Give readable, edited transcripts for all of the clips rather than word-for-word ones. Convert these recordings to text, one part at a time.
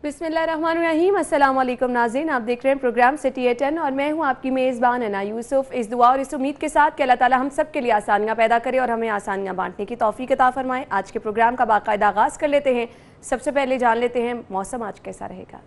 बिस्मिल्लाहिर्रहमानिर्रहीम। अस्सलाम वालेकुम नाज़रीन, आप देख रहे हैं प्रोग्राम सिटी 10 और मैं हूं आपकी मेज़बान अना यूसुफ। इस दुआ और इस उम्मीद के साथ कि अल्लाह ताला हम सब के लिए आसानियां पैदा करे और हमें आसानियां बांटने की तौफीक अता फरमाए। आज के प्रोग्राम का बाकायदा आगाज़ कर लेते हैं। सबसे पहले जान लेते हैं मौसम आज कैसा रहेगा।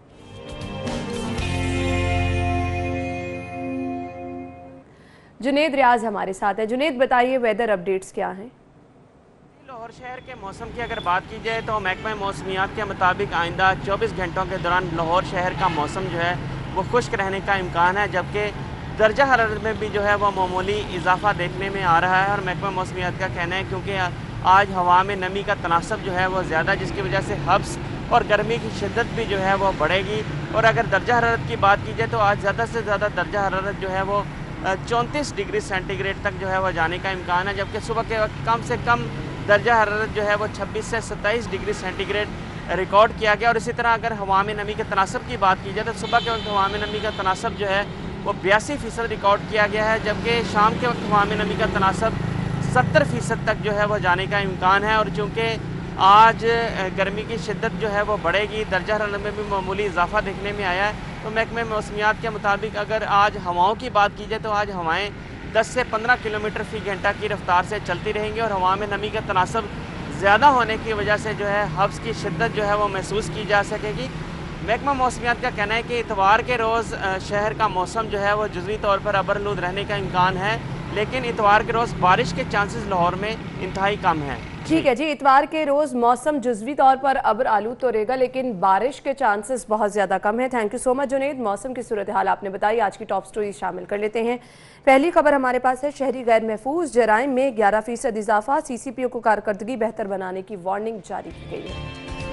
जुनेद रियाज हमारे साथ है। जुनेद, बताइए वेदर अपडेट्स क्या हैं। लाहौर शहर के मौसम की अगर बात की जाए तो महकमा मौसमियात के मुताबिक आइंदा 24 घंटों के दौरान लाहौर शहर का मौसम जो है वो खुश्क रहने का इम्कान है, जबकि दर्जा हरारत में भी जो है वो मामूली इजाफा देखने में आ रहा है। और महकमा मौसमियात का कहना है क्योंकि आज हवा में नमी का तनासब जो है वो ज़्यादा, जिसकी वजह से हब्स और गर्मी की शिद्दत भी जो है वो बढ़ेगी। और अगर दर्जा हरारत की बात की जाए तो आज ज़्यादा से ज़्यादा दर्जा हरारत जो है वो 34 डिग्री सेंटीग्रेड तक जो है वह जाने का इम्कान है, जबकि सुबह के वक्त कम से कम दर्जा हरारत जो है वो 26 से 27 डिग्री सेंटीग्रेड रिकॉर्ड किया गया। और इसी तरह अगर हवा में नमी के तनासब की बात की जाए तो सुबह के वक्त हवा में नमी का तनासब जो है वो 82% रिकॉर्ड किया गया है, जबकि शाम के वक्त हवा में नमी का तनासब 70% तक जो है वो जाने का इम्कान है। और चूँकि आज गर्मी की शिद्दत जो है वो बढ़ेगी, दर्जा हरारत में भी मामूली इजाफा देखने में आया है, तो महकमे मौसमियात के मुताबिक अगर आज हवाओं की बात की जाए तो आज हवाएँ 10 से 15 किलोमीटर फ़ी घंटा की रफ्तार से चलती रहेंगी। और हवा में नमी का तनासब ज़्यादा होने की वजह से जो है हब्स की शिद्दत जो है वो महसूस की जा सकेगी। महकमा मौसमियात का कहना है कि इतवार के रोज़ शहर का मौसम जो है वो जुज़वी तौर पर अबरआलूद रहने का इम्कान है, लेकिन इतवार के रोज़ बारिश के चांसेस लाहौर में इंतहाई कम हैं। ठीक है जी, इतवार के रोज़ मौसम जुज़वी तौर पर अबर आलूद तो रहेगा, लेकिन बारिश के चांसेस बहुत ज़्यादा कम है। Thank you so much Junaid, मौसम की सूरत हाल आपने बताई। आज की टॉप स्टोरी शामिल कर लेते हैं। पहली खबर हमारे पास है, शहरी गैर महफूज जराइम में 11% इजाफा, CCPO को कारकर्दगी बेहतर बनाने की वार्निंग जारी की गई है।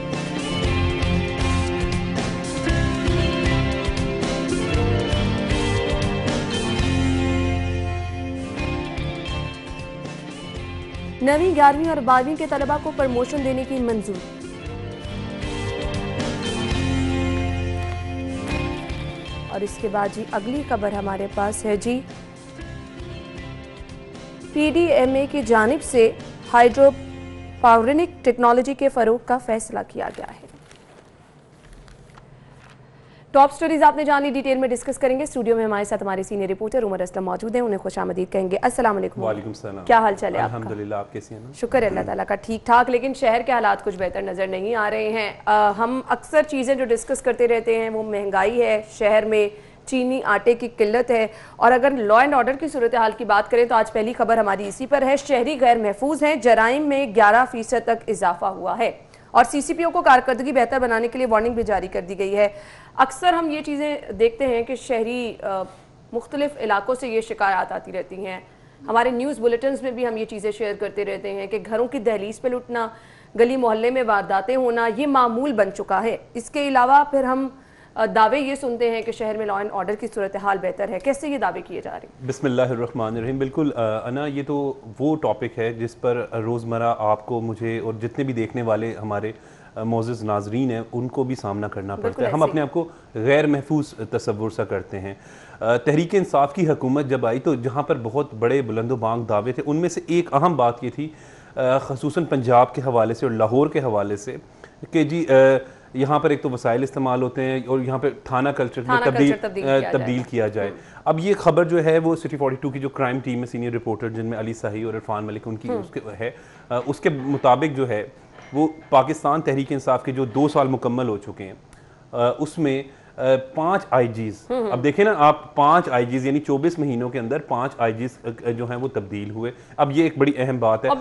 नवीं 11वीं और 12वीं के तलबा को प्रमोशन देने की मंजूरी। और इसके बाद जी अगली खबर हमारे पास है जी, PDMA की जानिब से हाइड्रोपावरिक टेक्नोलॉजी के फरोग का फैसला किया गया है। टॉप स्टोरीज आपने जान ली, डिटेल में डिस्कस करेंगे। स्टूडियो में हमारे साथ हमारे सीनियर रिपोर्टर उमर असलम मौजूद हैं, उन्हें खुशामदीद कहेंगे। अस्सलाम वालेकुम। वालेकुम सलाम। क्या हाल चाल है आपका? अल्हम्दुलिल्लाह, आप कैसी हैं ना? शुक्र है अल्लाह ताला का, ठीक ठाक। लेकिन शहर के हालात कुछ बेहतर नज़र नहीं आ रहे हैं। हम अक्सर चीज़ें जो डिस्कस करते रहते हैं वो महंगाई है, शहर में चीनी आटे की किल्लत है, और अगर लॉ एंड ऑर्डर की सूरत हाल की बात करें तो आज पहली खबर हमारी इसी पर है। शहरी गैर महफूज हैं, जराइम में 11% तक इजाफा हुआ है और CCPO को कारकर्दगी बेहतर बनाने के लिए वार्निंग भी जारी कर दी गई है। अक्सर हम ये चीज़ें देखते हैं कि शहरी मुख्तलिफ इलाकों से ये शिकायत आती रहती हैं। हमारे न्यूज़ बुलेटिन्स में भी हम ये चीज़ें शेयर करते रहते हैं कि घरों की दहलीज पे लुटना, गली मोहल्ले में वारदातें होना, ये मामूल बन चुका है। इसके अलावा फिर हम दावे ये सुनते हैं कि शहर में लॉ एंड ऑर्डर की सूरत हाल बेहतर है। कैसे ये दावे किए जा रहे हैं? बिस्मिल्लाहिर्रहमानिर्रहीम। बिल्कुल अना, ये तो वो टॉपिक है जिस पर रोज़मर्रा आपको, मुझे और जितने भी देखने वाले हमारे मोअज़्ज़ज़ नाज़रीन हैं उनको भी सामना करना पड़ता है। हम अपने आप को गैर महफूज तसव्वुर सा करते हैं। तहरीक इंसाफ की हुकूमत जब आई तो जहाँ पर बहुत बड़े बुलंदोबांग दावे थे, उनमें से एक अहम बात ये थी, ख़ुसूसन पंजाब के हवाले से और लाहौर के हवाले से, कि जी यहाँ पर एक तो वसाइल इस्तेमाल होते हैं और यहाँ पर थाना कल्चर में तब्दील किया जाए। अब ये खबर जो है वो सिटी 42 की जो क्राइम टीम है, सीनियर रिपोर्टर जिनमें अली सही और इरफान मलिक उनकी उसके है, उसके मुताबिक जो है वो पाकिस्तान तहरीक इंसाफ के जो 2 साल मुकम्मल हो चुके हैं उसमें 5 IGs, अब देखें ना आप, 5 IGs यानी 24 महीनों के अंदर 5 IGs जो हैं वो तब्दील हुए। अब ये एक बड़ी अहम बात है।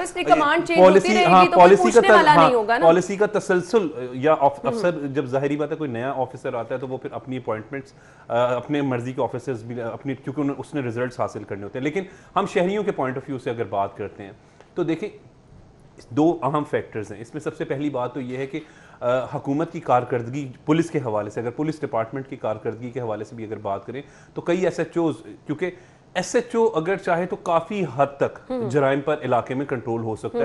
पॉलिसी का तसलसल, या अफसर जब ज़ाहिरी बात है कोई नया ऑफिसर आता है तो वो फिर अपनी अपॉइंटमेंट्स अपने मर्जी के ऑफिसर्स भी अपनी, क्योंकि उसने रिजल्ट्स हासिल करने होते हैं। लेकिन हम शहरियों के पॉइंट ऑफ व्यू से अगर बात करते हैं तो देखिए 2 अहम फैक्टर्स हैं इसमें। सबसे पहली बात तो ये है कि हुकूमत की कारकर्दगी पुलिस के हवाले से, अगर पुलिस डिपार्टमेंट की कारकर्दगी के हवाले से भी अगर बात करें तो कई SHOs, क्योंकि SHO अगर चाहे तो काफ़ी हद तक जराइम पर इलाके में कंट्रोल हो सकता है।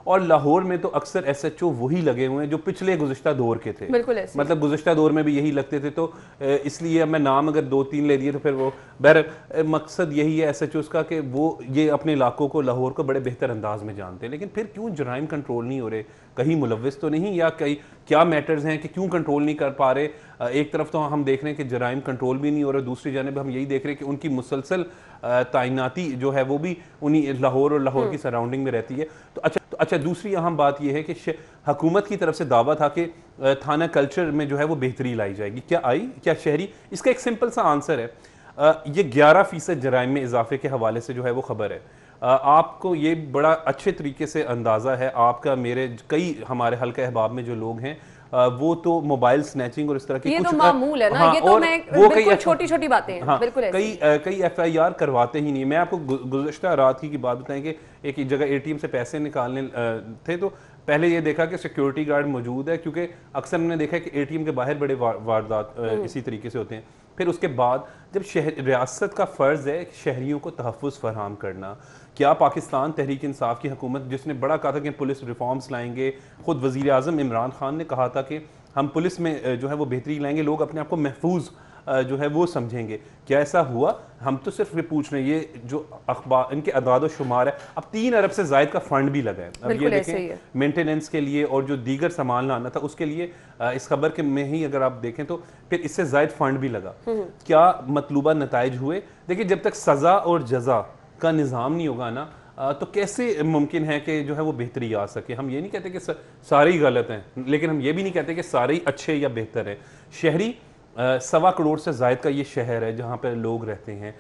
और लाहौर में तो अक्सर SHO वही लगे हुए हैं जो पिछले गुज़िश्ता दौर के थे, बिल्कुल ऐसे। मतलब गुज़िश्ता दौर में भी यही लगते थे। तो इसलिए मैं नाम अगर 2-3 ले दिए तो फिर वो बहर मकसद यही है SHOs का कि वो ये अपने इलाकों को, लाहौर को बड़े बेहतर अंदाज में जानते हैं। लेकिन फिर क्यों जराइम कंट्रोल नहीं हो रहे? कहीं मुलव्विस तो नहीं, या कहीं क्या मैटर्स हैं कि क्यों कंट्रोल नहीं कर पा रहे? एक तरफ तो हम देख रहे हैं कि जराइम कंट्रोल भी नहीं हो रहा, दूसरी जानिब हम यही देख रहे हैं कि उनकी मुसलसल तैनाती जो है वो भी उन्हीं लाहौर और लाहौर की सराउंडिंग में रहती है। तो अच्छा दूसरी अहम बात यह है कि हुकूमत की तरफ से दावा था कि थाना कल्चर में जो है वो बेहतरी लाई जाएगी। क्या आई? क्या शहरी? इसका एक सिंपल सा आंसर है, ये 11% जराइम में इजाफे के हवाले से जो है वो खबर है। आपको ये बड़ा अच्छे तरीके से अंदाज़ा है, आपका, मेरे, कई हमारे हल्का अहबाब में जो लोग हैं वो तो मोबाइल स्नैचिंग और इस तरह की ये कुछ तो मामूल है ना। हाँ, ये तो मैं बिल्कुल छोटी-छोटी बातें हैं। हाँ, बिल्कुल कई FIR करवाते ही नहीं। मैं आपको गुज़श्ता रात की बात बताएं कि एक जगह ATM से पैसे निकालने थे, तो पहले ये देखा कि सिक्योरिटी गार्ड मौजूद है, क्योंकि अक्सर हमने देखा है कि ATM के बाहर बड़े वारदात इसी तरीके से होते हैं। फिर उसके बाद जब रियासत का फ़र्ज़ है शहरियों को तहफ़्फ़ुज़ फराहम करना, क्या पाकिस्तान तहरीक इंसाफ की हुकूमत, जिसने बड़ा कहा था कि पुलिस रिफॉर्म्स लाएंगे, ख़ुद वज़ीर आज़म इमरान खान ने कहा था कि हम पुलिस में जो है वो बेहतरी लाएंगे, लोग अपने आप को महफूज जो है वो समझेंगे, क्या ऐसा हुआ? हम तो सिर्फ ये पूछ रहे हैं, ये जो अखबार इनके अदाद शुमार है, अब 3 अरब से ज़ायद का फंड भी लगा है। अब ये देखें मेंटेनेंस के लिए और जो दीगर सामान लाना था उसके लिए, इस खबर के में ही अगर आप देखें तो फिर इससे ज़ायद फंड भी लगा। क्या मतलूबा नताइज हुए? देखिए, जब तक सज़ा और जज़ा का निज़ाम नहीं होगा ना, तो कैसे मुमकिन है कि जो है वो बेहतरी आ सके? हम ये नहीं कहते कि सारे ही गलत हैं, लेकिन हम ये भी नहीं कहते कि सारे ही अच्छे या बेहतर हैं। शहरी 1.25 करोड़ से ज़ायद का ये शहर है जहाँ पर लोग रहते हैं।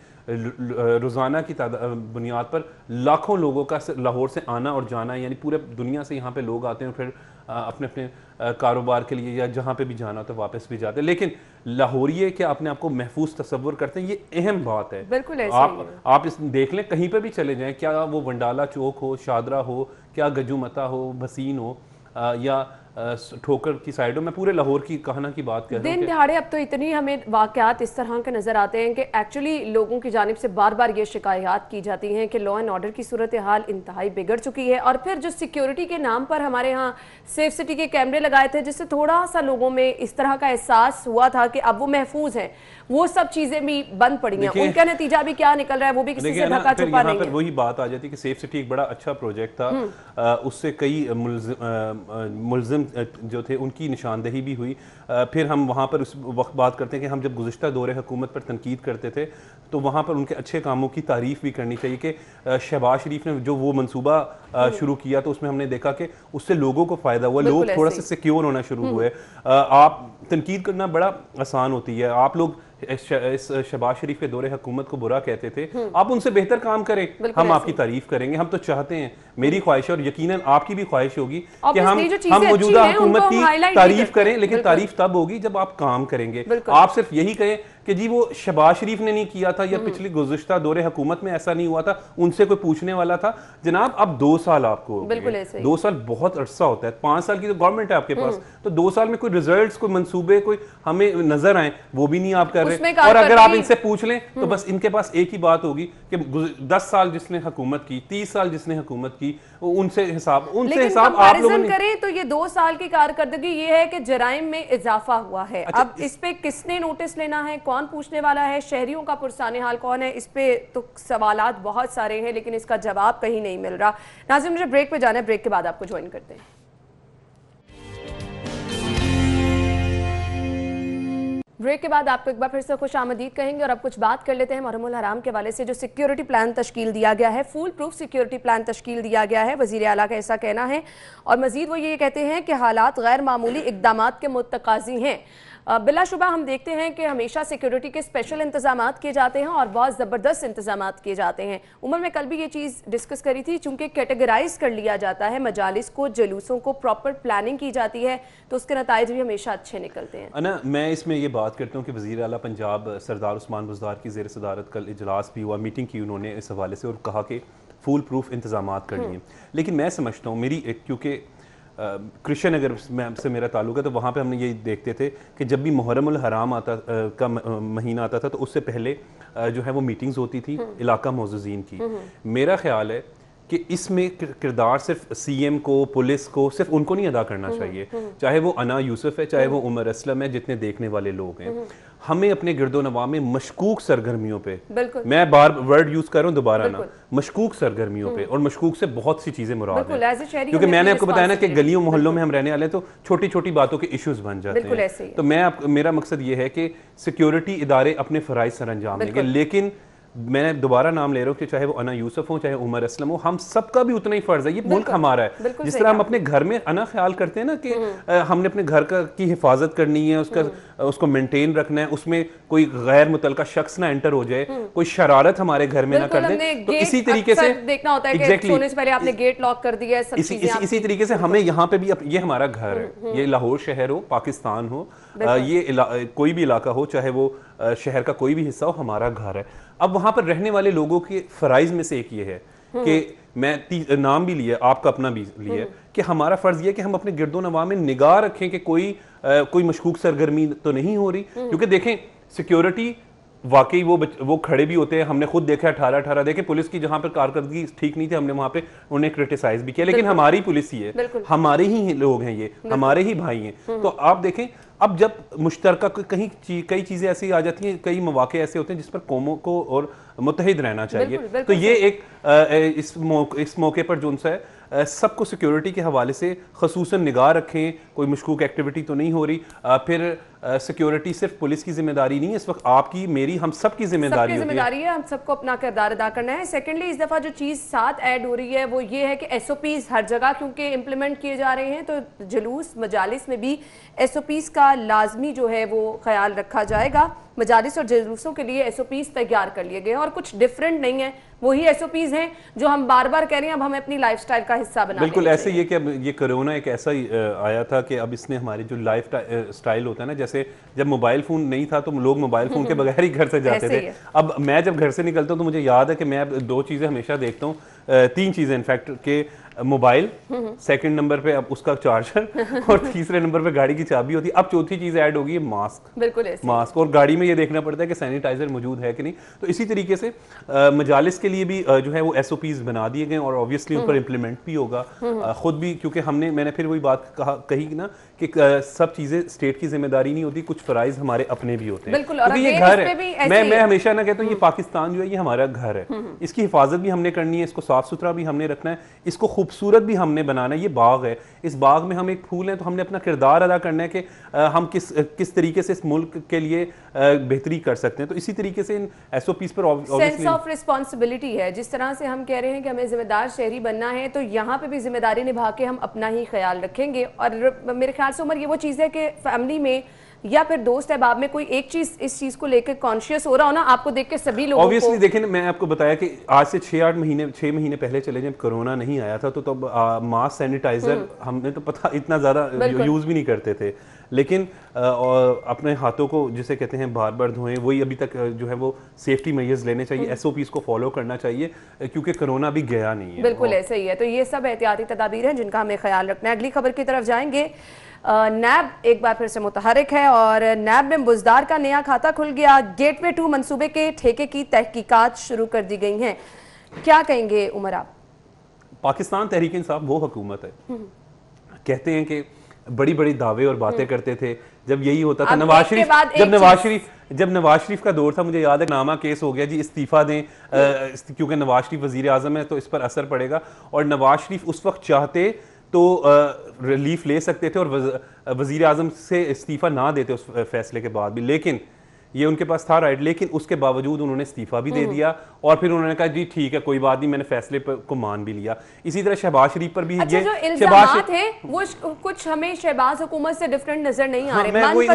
रोज़ाना की बुनियाद पर लाखों लोगों का लाहौर से आना और जाना, यानी पूरे दुनिया से यहाँ पे लोग आते हैं, फिर अपने अपने कारोबार के लिए या जहाँ पे भी जाना होता है वापस भी जाते हैं। लेकिन लाहौरिये क्या अपने आप को महफूज तस्वुर करते हैं? ये अहम बात है। बिल्कुल आप इस देख लें, कहीं पर भी चले जाएं, क्या वो वंडाला चौक हो, शादरा हो, क्या गजुमता हो, भसीन हो, या ठोकर की साइडों में, पूरे लाहौर की कहना की बात कर रहे हैं। दिन दिहाड़े अब तो इतनी हमें वाकयात इस तरह के नज़र आते हैं कि एक्चुअली लोगों की जानिब से बार बार ये शिकायत की जाती हैं कि लॉ एंड ऑर्डर की सूरत हाल इंतहाई बिगड़ चुकी है। और फिर जो सिक्योरिटी के नाम पर हमारे यहाँ सेफ सिटी के कैमरे लगाए थे, जिससे थोड़ा सा लोगों में इस तरह का एहसास हुआ था कि अब वो महफूज हैं, वो सब चीज़ें भी बंद पड़ी हैं। उनका नतीजा भी क्या निकल रहा है वो भी किसी से ढका छुपा नहीं है। वही बात आ जाती है कि सेफ सिटी एक बड़ा अच्छा प्रोजेक्ट था, उससे कई मुल्जिम जो थे उनकी निशानदेही भी हुई। फिर हम वहाँ पर उस वक्त बात करते हैं कि हम जब गुज़िश्ता दौरे हुकूमत पर तनकीद करते थे तो वहाँ पर उनके अच्छे कामों की तारीफ़ भी करनी चाहिए कि शहबाज शरीफ ने जो वो मंसूबा शुरू किया तो उसमें हमने देखा कि उससे लोगों को फ़ायदा हुआ, लोग थोड़ा सा सिक्योर होना शुरू हुए। आप तनकीद करना बड़ा आसान होती है, आप लोग इस शहबाज शरीफ के दौरे हुकूमत को बुरा कहते थे, आप उनसे बेहतर काम करें, हम आपकी तारीफ करेंगे। हम तो चाहते हैं, मेरी ख्वाहिश है और यकीनन आपकी भी ख्वाहिश होगी कि हम मौजूदा हुकूमत की तारीफ करें, लेकिन तारीफ तब होगी जब आप काम करेंगे। आप सिर्फ यही कहें कि जी वो शहबाज शरीफ ने नहीं किया था या पिछली गुज़िश्ता दौरे हुकूमत में ऐसा नहीं हुआ था, उनसे कोई पूछने वाला था। जनाब अब 2 साल आपको, 2 साल बहुत अरसा होता है, 5 साल की तो गवर्नमेंट है आपके पास, तो 2 साल में कोई रिजल्ट्स, कोई मंसूबे, कोई हमें नजर आए, वो भी नहीं आप कर रहे। और अगर आप इनसे पूछ लें तो बस इनके पास एक ही बात होगी कि 10 साल जिसने हुकूमत की, 30 साल जिसने हुकूमत की, उनसे हिसाब आप लोगों ने करें तो ये 2 साल की कारकर्दगी ये है कि जराइम में इजाफा हुआ है। अच्छा, अब इस पे किसने नोटिस लेना है, कौन पूछने वाला है, शहरियों का पुरसाने हाल कौन है, इस पे तो सवालात बहुत सारे हैं लेकिन इसका जवाब कहीं नहीं मिल रहा। नाज़रीन, मुझे ब्रेक पे जाना है, ब्रेक के बाद आपको ज्वाइन करते हैं। ब्रेक के बाद आपको एक बार फिर से खुश आमदीद कहेंगे और अब कुछ बात कर लेते हैं मुहर्रमुल हराम के हवाले से। जो सिक्योरिटी प्लान तश्कील दिया गया है, फुल प्रूफ सिक्योरिटी प्लान तश्कील दिया गया है, वज़ीर आला का ऐसा कहना है। और मजीद वो ये कहते हैं कि हालात गैर मामूली इक़दामात के मुतकाज़ी हैं। बिलाशुबा हम देखते हैं कि हमेशा सिक्योरिटी के स्पेशल इंतजामात किए जाते हैं और बहुत ज़बरदस्त इंतजामात किए जाते हैं। उमर में कल भी ये चीज़ डिस्कस करी थी, चूँकि कैटेगराइज कर लिया जाता है मजालिस को, जुलूसों को, प्रॉपर प्लानिंग की जाती है तो उसके नताइज भी हमेशा अच्छे निकलते हैं। ना मैं इसमें ये बात करता हूँ कि वज़ीर आला पंजाब सरदार उस्मान बुज़दार की ज़ेर सदारत कल इजलास भी हुआ, मीटिंग की उन्होंने इस हवाले से और कहा कि फुल प्रूफ इंतजामात कर लिए। लेकिन मैं समझता हूँ, मेरी क्योंकि कृष्ण नगर से मेरा ताल्लुक है तो वहाँ पे हमने ये देखते थे कि जब भी मुहर्रमुल हराम का महीना आता था तो उससे पहले जो है वो मीटिंग्स होती थी इलाका मोज़्ज़ीन की। मेरा ख्याल है कि इसमें किरदार सिर्फ सीएम को, पुलिस को, सिर्फ उनको नहीं अदा करना चाहिए, चाहे वो अना यूसुफ है, चाहे वो उमर असलम है, जितने देखने वाले लोग हैं, हमें अपने गिरदोनवा में मशकूक सरगर्मियों पे, मैं बार वर्ड यूज कर रहा हूँ दोबारा ना, मशकूक सरगर्मियों पे, और मशकूक से बहुत सी चीजें मुराद हैं, क्योंकि मैंने आपको बताया ना कि गलियों मोहल्लों में हम रहने वाले हैं तो छोटी छोटी बातों के इश्यूज बन जाते हैं। तो मेरा मकसद ये है कि सिक्योरिटी इदारे अपने फराइज सर अंजाम देंगे, लेकिन मैं दोबारा नाम ले रहा हूँ कि चाहे वो अना यूसुफ हो, चाहे उमर असलम हो, हम सबका भी उतना ही फर्ज है, ये मुल्क हमारा है। जिस तरह हम अपने घर में अना ख्याल करते हैं ना कि हमने अपने घर की हिफाजत करनी है, उसको मेंटेन रखना है, उसमें कोई गैर मुतलका शख्स ना एंटर हो जाए, कोई शरारत हमारे घर में ना कर दे। तो इसी तरीके से देखना होता है कि सोने से पहले आपने गेट लॉक कर दिया है, इसी तरीके से हमें यहाँ पे भी, ये हमारा घर है, ये लाहौर शहर हो, पाकिस्तान हो, ये कोई भी इलाका हो, चाहे वो शहर का कोई भी हिस्सा हो, हमारा घर है। अब वहां पर रहने वाले लोगों के फराइज में से एक ये है कि मैं नाम भी लिया, आपका अपना भी लिया, कि हमारा फर्ज ये है कि हम अपने गिरदोनवा में निगाह रखें कि कोई मशकूक सरगर्मी तो नहीं हो रही, क्योंकि देखें सिक्योरिटी वाकई वो खड़े भी होते हैं, हमने खुद देखा 18 देखे पुलिस की जहां पर कारकर्दगी ठीक नहीं थी, हमने वहां पे उन्हें क्रिटिसाइज भी किया, लेकिन हमारी पुलिस ही है, हमारे ही लोग हैं, ये हमारे ही भाई हैं। तो आप देखें अब जब मुश्तरका कई चीजें ऐसी आ जाती हैं, कई मौके ऐसे होते हैं जिस पर कौमों को और मुत्तहिद रहना चाहिए। तो ये एक इस मौके पर जो है सबको सिक्योरिटी के हवाले से खसूसन निगाह रखें, कोई मशकूक एक्टिविटी तो नहीं हो रही। फिर सिक्योरिटी सिर्फ पुलिस की जिम्मेदारी नहीं है, इस वक्त आपकी, मेरी, हम सब की जिम्मेदारी है, हम सबको अपना किरदार अदा करना है। सेकेंडली इस दफा जो चीज साथ ऐड हो रही है वो ये है कि एसओपीज हर जगह क्योंकि इम्प्लीमेंट किए जा रहे हैं, तो जुलूस मजालिस में भी एसओपीज का लाजमी जो है वो ख्याल रखा जाएगा। मजालिस और जुलूसों के लिए एसओपीज तैयार कर लिए गए और कुछ डिफरेंट नहीं है, वही एसओपीज हैं जो हम बार बार कह रहे हैं अब हमें अपनी लाइफस्टाइल का हिस्सा बना। बिल्कुल ऐसे ही है कि अब ये कोरोना एक ऐसा ही आया था कि अब इसने हमारी जो लाइफ स्टाइल होता है ना, जैसे जब मोबाइल फोन नहीं था तो लोग मोबाइल फोन के बगैर ही घर से जाते थे। अब मैं जब घर से निकलता हूँ तो मुझे याद है कि मैं अब 2 चीजें हमेशा देखता हूँ, 3 चीजें इनफैक्ट, के मोबाइल, सेकंड नंबर पे अब उसका चार्जर और तीसरे नंबर पे गाड़ी की चाबी होती है। अब चौथी चीज ऐड होगी मास्क। बिल्कुल मास्क, और गाड़ी में ये देखना पड़ता है कि सैनिटाइजर मौजूद है कि नहीं। तो इसी तरीके से मजालिस के लिए भी जो है वो एसओपीज बना दिए गए और ऑब्वियसली उन पर इम्प्लीमेंट भी होगा। खुद भी क्योंकि मैंने फिर वही बात कही ना कि सब चीजें स्टेट की जिम्मेदारी नहीं होती, कुछ फराइज हमारे अपने भी होते हैं, क्योंकि ये घर है। मैं हमेशा ना कहता हूँ ये पाकिस्तान जो है ये हमारा घर है, इसकी हिफाजत भी हमने करनी है, इसको साफ सुथरा भी हमने रखना है, इसको खूबसूरत भी हमने बनाना है। ये बाग है, इस बाग में हम एक फूल हैं, तो हमने अपना किरदार अदा करना है कि हम किस तरीके से इस मुल्क के लिए बेहतरी कर सकते हैं। तो इसी तरीके से इन एसओपीज पर सेंस ऑफ रिस्पॉन्सिबिलिटी है, जिस तरह से हम कह रहे हैं कि हमें जिम्मेदार शहरी बनना है, तो यहाँ पे भी जिम्मेदारी निभा के हम अपना ही ख्याल रखेंगे। और मेरे ख्याल से उमर ये वो चीज़ है कि फैमिली में या फिर दोस्त अहबाब में कोई एक चीज इस चीज को लेकर कॉन्शियस हो रहा हो ना, आपको देख के सभी लोगों ऑब्वियसली देखें, मैं आपको बताया कि आज से 6 महीने पहले चले जब कोरोना नहीं आया था तो मास्क, सैनिटाइजर हमने तो पता इतना ज्यादा यूज भी नहीं करते थे, लेकिन अपने हाथों को जिसे कहते हैं बार बार धोएं, वही अभी तक जो है वो सेफ्टी मेजर्स लेने चाहिए, एसओपीज को फॉलो करना चाहिए, क्योंकि कोरोना भी गया नहीं है। बिल्कुल ऐसे ही है। तो ये सब एहतियाती तदाबीर हैं जिनका हमें ख्याल रखना है। अगली खबर की तरफ जाएंगे। नैब एक बार फिर से मुतहरिक है और नैब में बुजदार का नया खाता खुल गया। गेटवे 2 मंसूबे के ठेके की तहकीकात शुरू कर दी गई हैं। क्या कहेंगे उमर आप? पाकिस्तान तहरीक इंसाफ वो हुकूमत है, कहते हैं कि बड़ी बड़ी दावे और बातें करते थे, जब यही होता था नवाज शरीफ जब नवाज शरीफ का दौर था, मुझे याद है नामा केस हो गया जी, इस्तीफा दें क्योंकि नवाज शरीफ वजीर आजम है तो इस पर असर पड़ेगा, और नवाज शरीफ उस वक्त चाहते तो रिलीफ ले सकते थे और वजीर आजम से इस्तीफा ना देते उस फैसले के बाद भी, लेकिन ये उनके पास था राइट, लेकिन उसके बावजूद उन्होंने इस्तीफा भी दे दिया और फिर उन्होंने कहा जी ठीक है कोई बात नहीं, मैंने फैसले को मान भी लिया। इसी तरह शहबाज शरीफ पर भी अच्छा, ये जो इल्जामात है वो कुछ हमें शहबाज हुकूमत से डिफरेंट नजर नहीं आ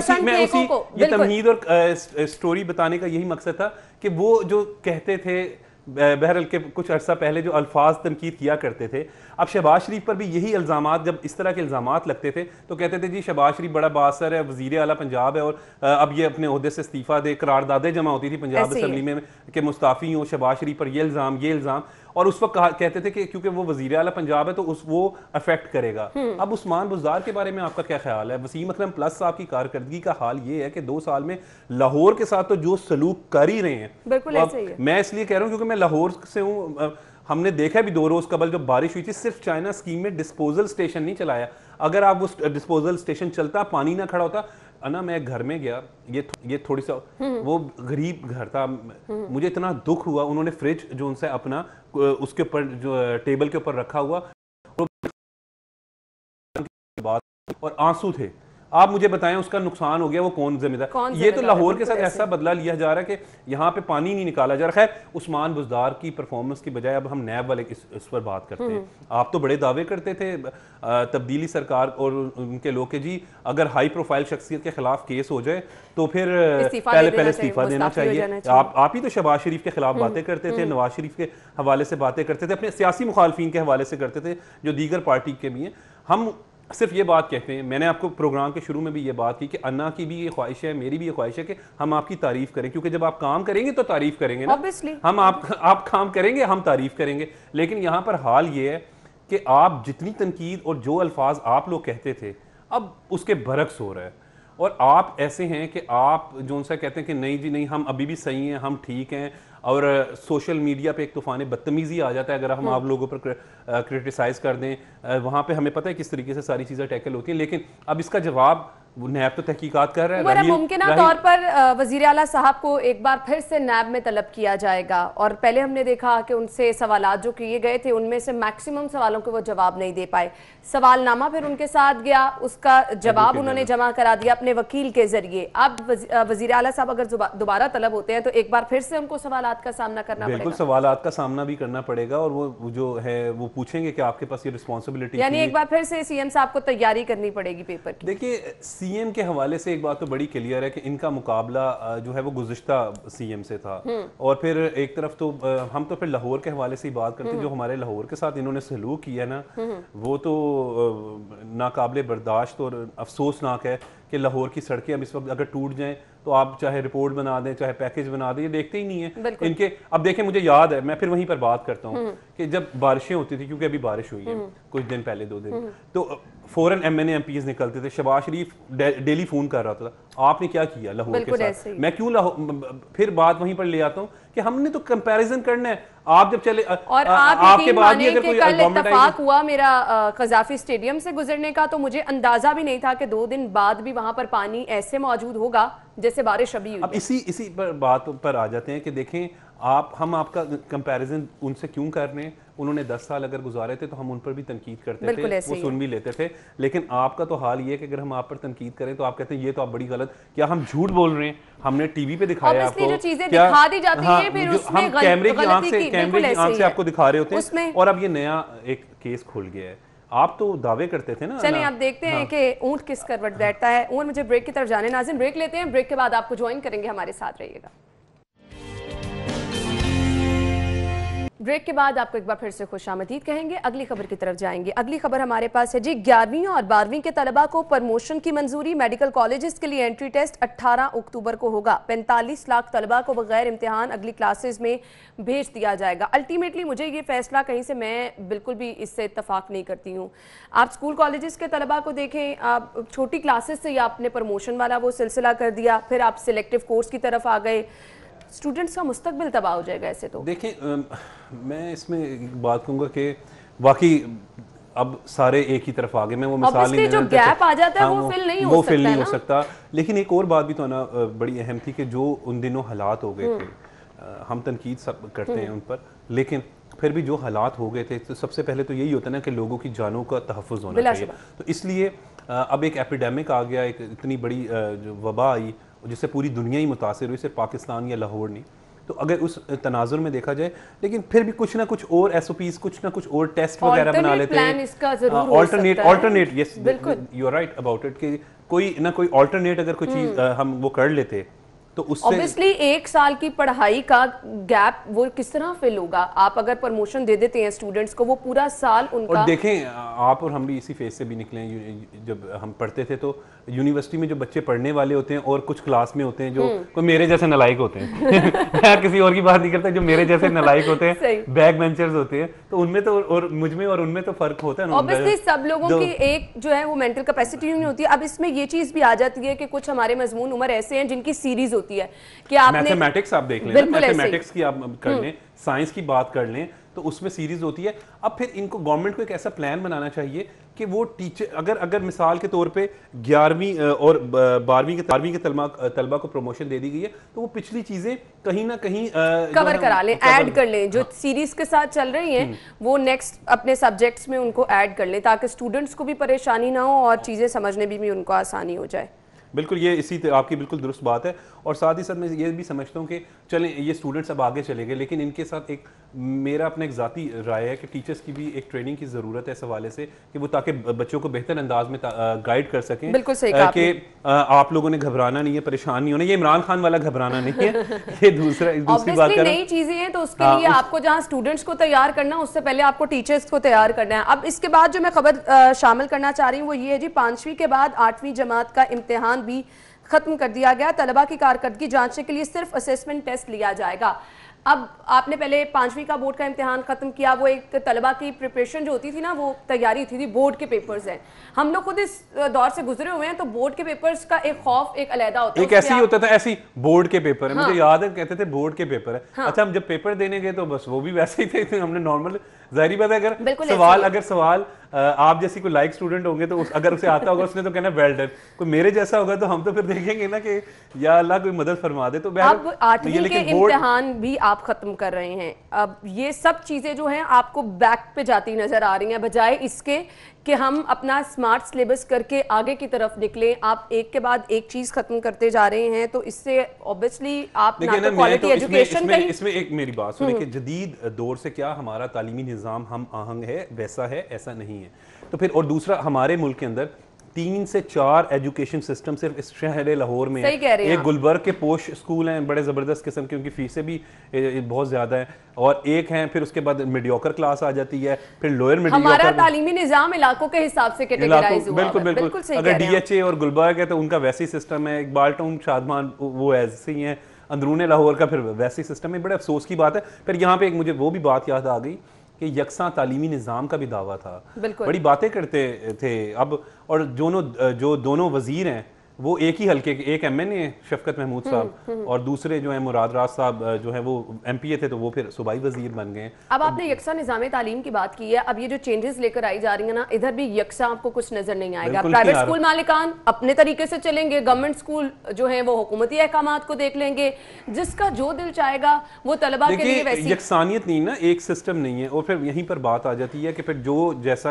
रहे। ये तमहीद और स्टोरी बताने का यही मकसद था कि वो जो कहते थे बहरहाल के कुछ अर्सा पहले जो अल्फाज तनकीद किया करते थे, अब शहबाज शरीफ पर भी यही इल्ज़ामात, जब इस तरह के इल्ज़ामात लगते थे तो कहते थे जी शहबाज शरीफ बड़ा बासर है, वज़ीर आला पंजाब है और अब ये अपने ओहदे से इस्तीफ़ा दे, करारदादें जमा होती थी पंजाब असम्बली में कि मुस्ताफ़ी हो शहबाज शरीफ पर ये इल्ज़ाम। और उस वक्त कहते थे कि क्योंकि वो वजीर आला पंजाब है तो वो अफेक्ट करेगा। अब उस्मान बुज़दार के बारे में आपका क्या ख्याल है? वसीम अकरम प्लस साहब की कारकर्दगी का हाल ये है कि 2 साल में लाहौर के साथ तो जो सलूक कर ही रहे हैं, बिल्कुल ऐसे ही है। मैं इसलिए कह रहा हूँ क्योंकि मैं लाहौर से हूँ। हमने देखा भी 2 रोज कबल जब बारिश हुई थी, सिर्फ चाइना स्कीम में डिस्पोजल स्टेशन नहीं चलाया। अगर आप वो डिस्पोजल स्टेशन चलता, पानी ना खड़ा होता ना। मैं घर में गया, ये थोड़ी सा वो गरीब घर था, मुझे इतना दुख हुआ। उन्होंने फ्रिज जो उनसे अपना उसके ऊपर जो टेबल के ऊपर रखा हुआ और आंसू थे। आप मुझे बताएं उसका नुकसान हो गया, वो कौन जिम्मेदार? ये तो लाहौर के साथ ऐसा बदला लिया जा रहा है कि यहाँ पे पानी नहीं निकाला जा रहा है। उस्मान बुज़दार की परफॉर्मेंस की बजाय अब हम नैब वाले इस पर बात करते हैं। आप तो बड़े दावे करते थे तब्दीली सरकार और उनके लोग के जी अगर हाई प्रोफाइल शख्सियत के खिलाफ केस हो जाए तो फिर पहले इस्तीफा देना चाहिए। आप ही तो शहबाज शरीफ के खिलाफ बातें करते थे, नवाज शरीफ के हवाले से बातें करते थे, अपने सियासी मुखालफिन के हवाले से करते थे जो दीगर पार्टी के भी हैं। हम सिर्फ ये बात कहते हैं, मैंने आपको प्रोग्राम के शुरू में भी ये बात की कि अन्ना की भी ये ख्वाहिश है, मेरी भी ये ख्वाहिश है कि हम आपकी तारीफ करें, क्योंकि जब आप काम करेंगे तो तारीफ करेंगे ना। हम आप काम करेंगे, हम तारीफ करेंगे। लेकिन यहाँ पर हाल ये है कि आप जितनी तनकीद और जो अल्फाज आप लोग कहते थे अब उसके बरक्स हो रहा है। और आप ऐसे हैं कि आप जो उनसे कहते हैं कि नहीं जी नहीं, हम अभी भी सही हैं, हम ठीक हैं। और सोशल मीडिया पे एक तूफान बदतमीजी आ जाता है अगर हम आप लोगों पर क्रिटिसाइज कर दें। वहाँ पे हमें पता है किस तरीके से सारी चीज़ें टैकल होती हैं, लेकिन अब इसका जवाब नैब तो तहकीकात कर रहा है। मुमकिन तौर पर वजीर आला साहब को एक बार फिर से नैब में तलब किया जाएगा। और पहले हमने देखा कि उनसे सवालात जो किए गए थे उनमें से मैक्सिमम सवालों को वो जवाब नहीं दे पाए। सवालनामा फिर उनके साथ गया, उसका जवाब उन्होंने जमा करा दिया अपने वकील के जरिए। अब वजीर आला साहब अगर दोबारा तलब होते हैं तो एक बार फिर से उनको सवालात का सामना करना पड़ेगा। बिल्कुल सवालात का सामना भी करना पड़ेगा और वो जो है वो पूछेंगे कि आपके पास ये रिस्पॉन्सिबिलिटी, यानी एक बार फिर से सीएम साहब को तैयारी करनी पड़ेगी पेपर की। देखिए सीएम के हवाले से एक बात तो बड़ी क्लियर है कि इनका मुकाबला जो है वो गुज़िश्ता सीएम से था। और फिर एक तरफ तो हम तो फिर लाहौर के हवाले से ही बात करते हैं। जो हमारे लाहौर के साथ इन्होंने सलूक किया ना, वो तो नाकाबिले बर्दाश्त और अफसोसनाक है कि लाहौर की सड़कें अब इस वक्त अगर टूट जाएं तो आप चाहे रिपोर्ट बना दें चाहे पैकेज बना दें, ये देखते ही नहीं है इनके। अब देखें, मुझे याद है, मैं फिर वहीं पर बात करता हूँ कि जब बारिशें होती थी, क्योंकि अभी बारिश हुई है कुछ दिन पहले 2 दिन, तो फौरन एमएनए एमपीज निकलते थे। शहबाज शरीफ डेली फोन कर रहा था, आपने क्या किया लाहौर के साथ? मैं क्यों फिर बात वहीं पर ले आता हूँ कि हमने तो कंपैरिजन करना है। आप जब चले और आपके बाद भी अगर कोई कल इत्तेफाक हुआ मेरा कज़ाफी स्टेडियम से गुजरने का, तो मुझे अंदाजा भी नहीं था कि 2 दिन बाद भी वहां पर पानी ऐसे मौजूद होगा जैसे बारिश अभी हुई। अब इसी पर बात पर आ जाते हैं कि देखें हम आपका कंपैरिजन उनसे क्यों कर रहे हैं। उन्होंने 10 साल अगर गुजारे थे तो हम उन पर भी तनकीद करते थे, वो सुन भी लेते थे। लेकिन आपका तो हाल ये है कि अगर हम आप पर तनकीद करें तो आप कहते हैं ये तो आप बड़ी गलत, क्या हम झूठ बोल रहे हैं? हमने टीवी पे दिखाया आपको, जो चीजें दिखा दी जाती हैं, फिर उसमें हम कैमरे की आंख से आपको दिखा रहे होते हैं। और अब ये नया एक केस खुल गया है। आप तो दावे करते थे ना। चलिए आप देखते हैं कि ऊंट किस करवट बैठता है। ऊंट मुझे ब्रेक की तरफ जाने, नाज़रीन ब्रेक लेते हैं, ब्रेक के बाद आपको ज्वाइन करेंगे, हमारे साथ रहिएगा। ब्रेक के बाद आपको एक बार फिर से खुशामदीद कहेंगे। अगली खबर की तरफ जाएंगे। अगली खबर हमारे पास है जी, 11वीं और 12वीं के तलबा को प्रमोशन की मंजूरी। मेडिकल कॉलेजेस के लिए एंट्री टेस्ट 18 अक्टूबर को होगा। 45 लाख तलबा को बगैर इम्तिहान अगली क्लासेस में भेज दिया जाएगा। अल्टीमेटली मुझे ये फैसला कहीं से, मैं बिल्कुल भी इससे इत्तफाक नहीं करती हूँ। आप स्कूल कॉलेजेस के तलबा को देखें, आप छोटी क्लासेस से आपने प्रमोशन वाला वो सिलसिला कर दिया, फिर आप सिलेक्टिव कोर्स की तरफ आ गए। स्टूडेंट्स का मुस्तकबिल तबाह हो जाएगा ऐसे तो। देखें मैं इसमें एक बात कहूँगा कि वाकई अब सारे एक ही तरफ आ गए। मैं वो मिसाल नहीं, जो गैप आ जाता है वो फिल नहीं हो सकता। लेकिन एक और बात भी तो ना बड़ी अहम थी कि जो उन दिनों हालात हो गए थे, हम तनकीद सब करते हैं उन पर, लेकिन फिर भी जो हालात हो गए थे तो सबसे पहले तो यही होता है ना कि लोगों की जानों का तहफ़्फ़ुज़ होना चाहिए। तो इसलिए अब एक एपिडेमिक आ गया, एक इतनी बड़ी जो वबा आई जिससे पूरी दुनिया ही मुतासिर हुई, सिर्फ पाकिस्तान या लाहौर नहीं। तो अगर उस तनाजुर में देखा जाए, लेकिन फिर भी कुछ ना कुछ और SOPs, कुछ ना कुछ और टेस्ट वगैरह बना लेते हैं। Alternate, yes you are right about it, कि कोई ना कोई ऑल्टरनेट अगर कोई चीज़ हम वो कर लेते तो उससे ऑब्वियसली 1 साल की पढ़ाई का गैप वो किस तरह फिल होगा? आप अगर प्रमोशन दे देते हैं स्टूडेंट्स को, वो पूरा साल उनका। और देखें, आप और हम भी इसी फेज से भी निकले हैं। जब हम पढ़ते थे तो यूनिवर्सिटी में जो बच्चे पढ़ने वाले होते हैं और कुछ क्लास में होते हैं जो कोई मेरे जैसे नालायक होते हैं मैं किसी और की बात नहीं करता, जो मेरे जैसे नालायक होते हैं, बैक बेंचर्स होते हैं, तो उनमें तो और मुझ में और उनमें तो फर्क होता है ना। ऑब्वियसली सब लोगों की एक जो है वो मेंटल कैपेसिटी नहीं होती है। अब इसमें ये चीज भी आ जाती है कि कुछ हमारे मजमून उम्र ऐसे हैं जिनकी सीरीज होती है कि आपने मैथमेटिक्स आप देख लें, मैथमेटिक्स की आप कर लें, साइंस की बात कर लें, तो उसमें सीरीज होती है। अब फिर इनको गवर्नमेंट को एक ऐसा प्लान बनाना चाहिए कि वो टीचर अगर मिसाल के तौर पे 11वीं और 12वीं के तलबा को प्रमोशन दे दी गई है, तो वो पिछली चीजें कहीं ना कहीं कवर करा लें, ऐड कर लें, जो सीरीज के साथ चल रही हैं वो नेक्स्ट अपने सब्जेक्ट्स में उनको ऐड कर लें, ताकि स्टूडेंट्स को भी परेशानी ना हो और चीजें समझने में भी उनको आसानी हो जाए। बिल्कुल, ये आपकी बिल्कुल दुरुस्त बात है। और साथ ही साथ मैं ये भी समझता हूँ कि चलें ये स्टूडेंट्स अब आगे चले गए, लेकिन इनके साथ एक मेरा अपना एक ज़ाती राय है कि टीचर्स की भी एक ट्रेनिंग की ज़रूरत है इस हवाले से कि वो ताकि बच्चों को बेहतर अंदाज में गाइड कर सकें। बिल्कुल सही कहा कि आप लोगों ने घबराना नहीं है, परेशान नहीं होना। ये इमरान खान वाला घबराना नहीं है, ये दूसरी बात कर नई चीजें हैं, तो उसके लिए आपको जहाँ स्टूडेंट्स को तैयार करना, उससे पहले आपको टीचर्स को तैयार करना है। अब इसके बाद जो मैं खबर शामिल करना चाह रही हूँ वो ये है जी, 5वीं के बाद 8वीं जमात का इम्तिहान भी खत्म कर दिया गया। तलबा की कारकर्दगी जांचने के लिए सिर्फ असेसमेंट टेस्ट लिया जाएगा। अब आपने पहले 5वीं का बोर्ड का इम्तिहान खत्म किया, वो एक तलबा की प्रिपरेशन जो होती थी ना, वो तैयारी थी बोर्ड के पेपर्स हैं। हम लोग खुद इस दौर से गुजरे हुए हैं, तो बोर्ड के पेपर्स का एक खौफ एक अलहदा होता है। एक ऐसे ही होता था, ऐसी बोर्ड के पेपर है। हाँ। मुझे याद है कहते थे बोर्ड के पेपर है। हाँ। अच्छा, हम जब पेपर देने गए तो बस वो भी वैसे ही थे, हमने नॉर्मल, जाहिर बात है अगर सवाल आप जैसी कोई लाइक स्टूडेंट होंगे तो अगर उसे आता होगा उसने तो कहना वेल डन। कोई मेरे जैसा होगा तो हम तो फिर देखेंगे ना कि या अल्लाह कोई मदद फरमा दे। तो अब 8वीं के इम्तिहान भी आप खत्म कर रहे हैं। अब ये सब चीजें जो हैं आपको बैक पे जाती नजर आ रही हैं, बजाय इसके कि हम अपना स्मार्ट सिलेबस करके आगे की तरफ निकलें। आप एक के बाद एक चीज खत्म करते जा रहे हैं, तो इससे ऑब्वियसली आप ना तो क्वालिटी एजुकेशन इसमें एक मेरी बात सुनिए कि जदीद दौर से क्या हमारा तालीमी निज़ाम हम आहंग है, वैसा है, ऐसा नहीं है। तो फिर और दूसरा, हमारे मुल्क के अंदर 3 से 4 एजुकेशन सिस्टम सिर्फ इस शहर लाहौर में है। एक गुलबर्ग के पोश स्कूल हैं बड़े ज़बरदस्त किस्म की, उनकी फीसें भी बहुत ज़्यादा हैं, और एक हैं फिर उसके बाद मीडियोकर क्लास आ जाती है, फिर लोअर मीडियोकर। हमारा तालीमी निज़ाम इलाकों के हिसाब से कैटेगराइज हुआ है। बिल्कुल। अगर DHA और गुलबर्ग है तो उनका वैसी सिस्टम है, इकबाल टाउन, शादमान वो ऐसे ही हैं, अंदरून लाहौर का फिर वैसी सिस्टम है। बड़े अफसोस की बात है। फिर यहाँ पे एक मुझे वो भी बात याद आ गई कि यकसा तालीमी निज़ाम का भी दावा था, बड़ी बातें करते थे। अब और जो दोनों वजीर हैं वो एक ही हल्के के, एक MNA शफकत महमूद साहब और दूसरे जो है मुराद राज साहब जो है वो MPA थे, तो वो फिर सूबाई वजीर बन गए। अब आपने यकसा निज़ाम तालीम की बात की है, अब ये जो चेंजेस लेकर आई जा रही है ना, इधर भी यकसा आपको कुछ नजर नहीं आएगा। प्राइवेट स्कूल मालिकान अपने तरीके से चलेंगे, गवर्नमेंट स्कूल जो है वो हुकूमती अहकामात को देख लेंगे, जिसका जो दिल चाहेगा वो तलबा के लिए वैसी यकसानियत नहीं ना, एक सिस्टम नहीं है। और फिर यहीं पर बात आ जाती है कि फिर जो जैसा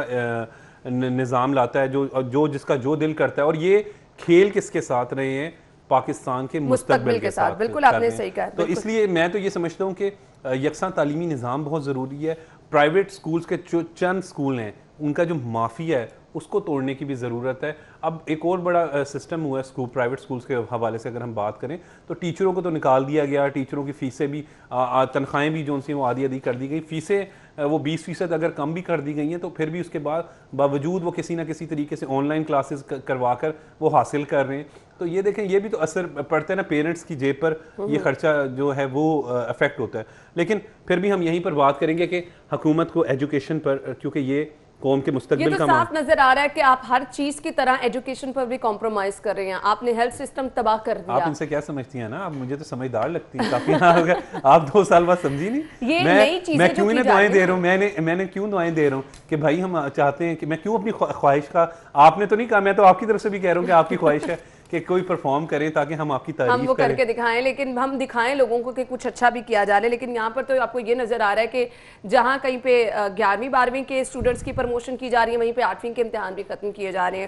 निज़ाम लाता है, जो जिसका जो दिल करता है, और ये खेल किसके साथ रहे हैं, पाकिस्तान के मुस्तकबिल के साथ। बिल्कुल आपने सही कहा। तो इसलिए मैं तो ये समझता हूँ कि यकसा तालीमी निज़ाम बहुत ज़रूरी है। प्राइवेट स्कूल्स के जो चंद स्कूल हैं उनका जो माफिया है उसको तोड़ने की भी ज़रूरत है। अब एक और बड़ा सिस्टम हुआ है स्कूल, प्राइवेट स्कूल्स के हवाले से अगर हम बात करें तो टीचरों को तो निकाल दिया गया, टीचरों की फ़ीसें भी तनख्वाहें भी जो उनसे वो आधी कर दी गई, फ़ीसें वो 20% अगर कम भी कर दी गई हैं, तो फिर भी उसके बावजूद वो किसी ना किसी तरीके से ऑनलाइन क्लासेस करवा कर वो हासिल कर रहे हैं। तो ये देखें, ये भी तो असर पड़ता है ना पेरेंट्स की जेब पर, ये खर्चा जो है वो अफेक्ट होता है। लेकिन फिर भी हम यहीं पर बात करेंगे कि हुकूमत को एजुकेशन पर, क्योंकि ये कौम के मुस्तकबिल का साफ नजर आ रहा है कि आप हर चीज की तरह एजुकेशन पर भी कॉम्प्रोमाइज कर रहे हैं। आपने हेल्थ सिस्टम तबाह कर दिया। आप इनसे क्या समझती हैं ना, आप मुझे तो समझदार लगती हैं काफी। आप 2 साल बाद समझी नहीं। ये नई चीजें मैं क्यों दुआएं दे रहा हूँ, मैंने क्यों दुआएं दे रहा हूँ कि भाई हम चाहते हैं कि मैं क्यों अपनी ख्वाहिश का, आपने तो नहीं कहा, मैं तो आपकी तरफ से भी कह रहा हूँ कि आपकी ख्वाहिश है कि कोई परफॉर्म करे ताकि हम आपकी तारीफ हम वो करके दिखाएं, लेकिन हम दिखाएं लोगों को कि कुछ अच्छा भी किया जा रहा है। लेकिन यहाँ पर तो आपको ये नजर आ रहा है कि जहाँ कहीं पे 11वीं 12वीं के स्टूडेंट्स की प्रमोशन की जा रही है, वहीं पे 8वीं के इम्तिहान भी खत्म किए जा रहे हैं। खैर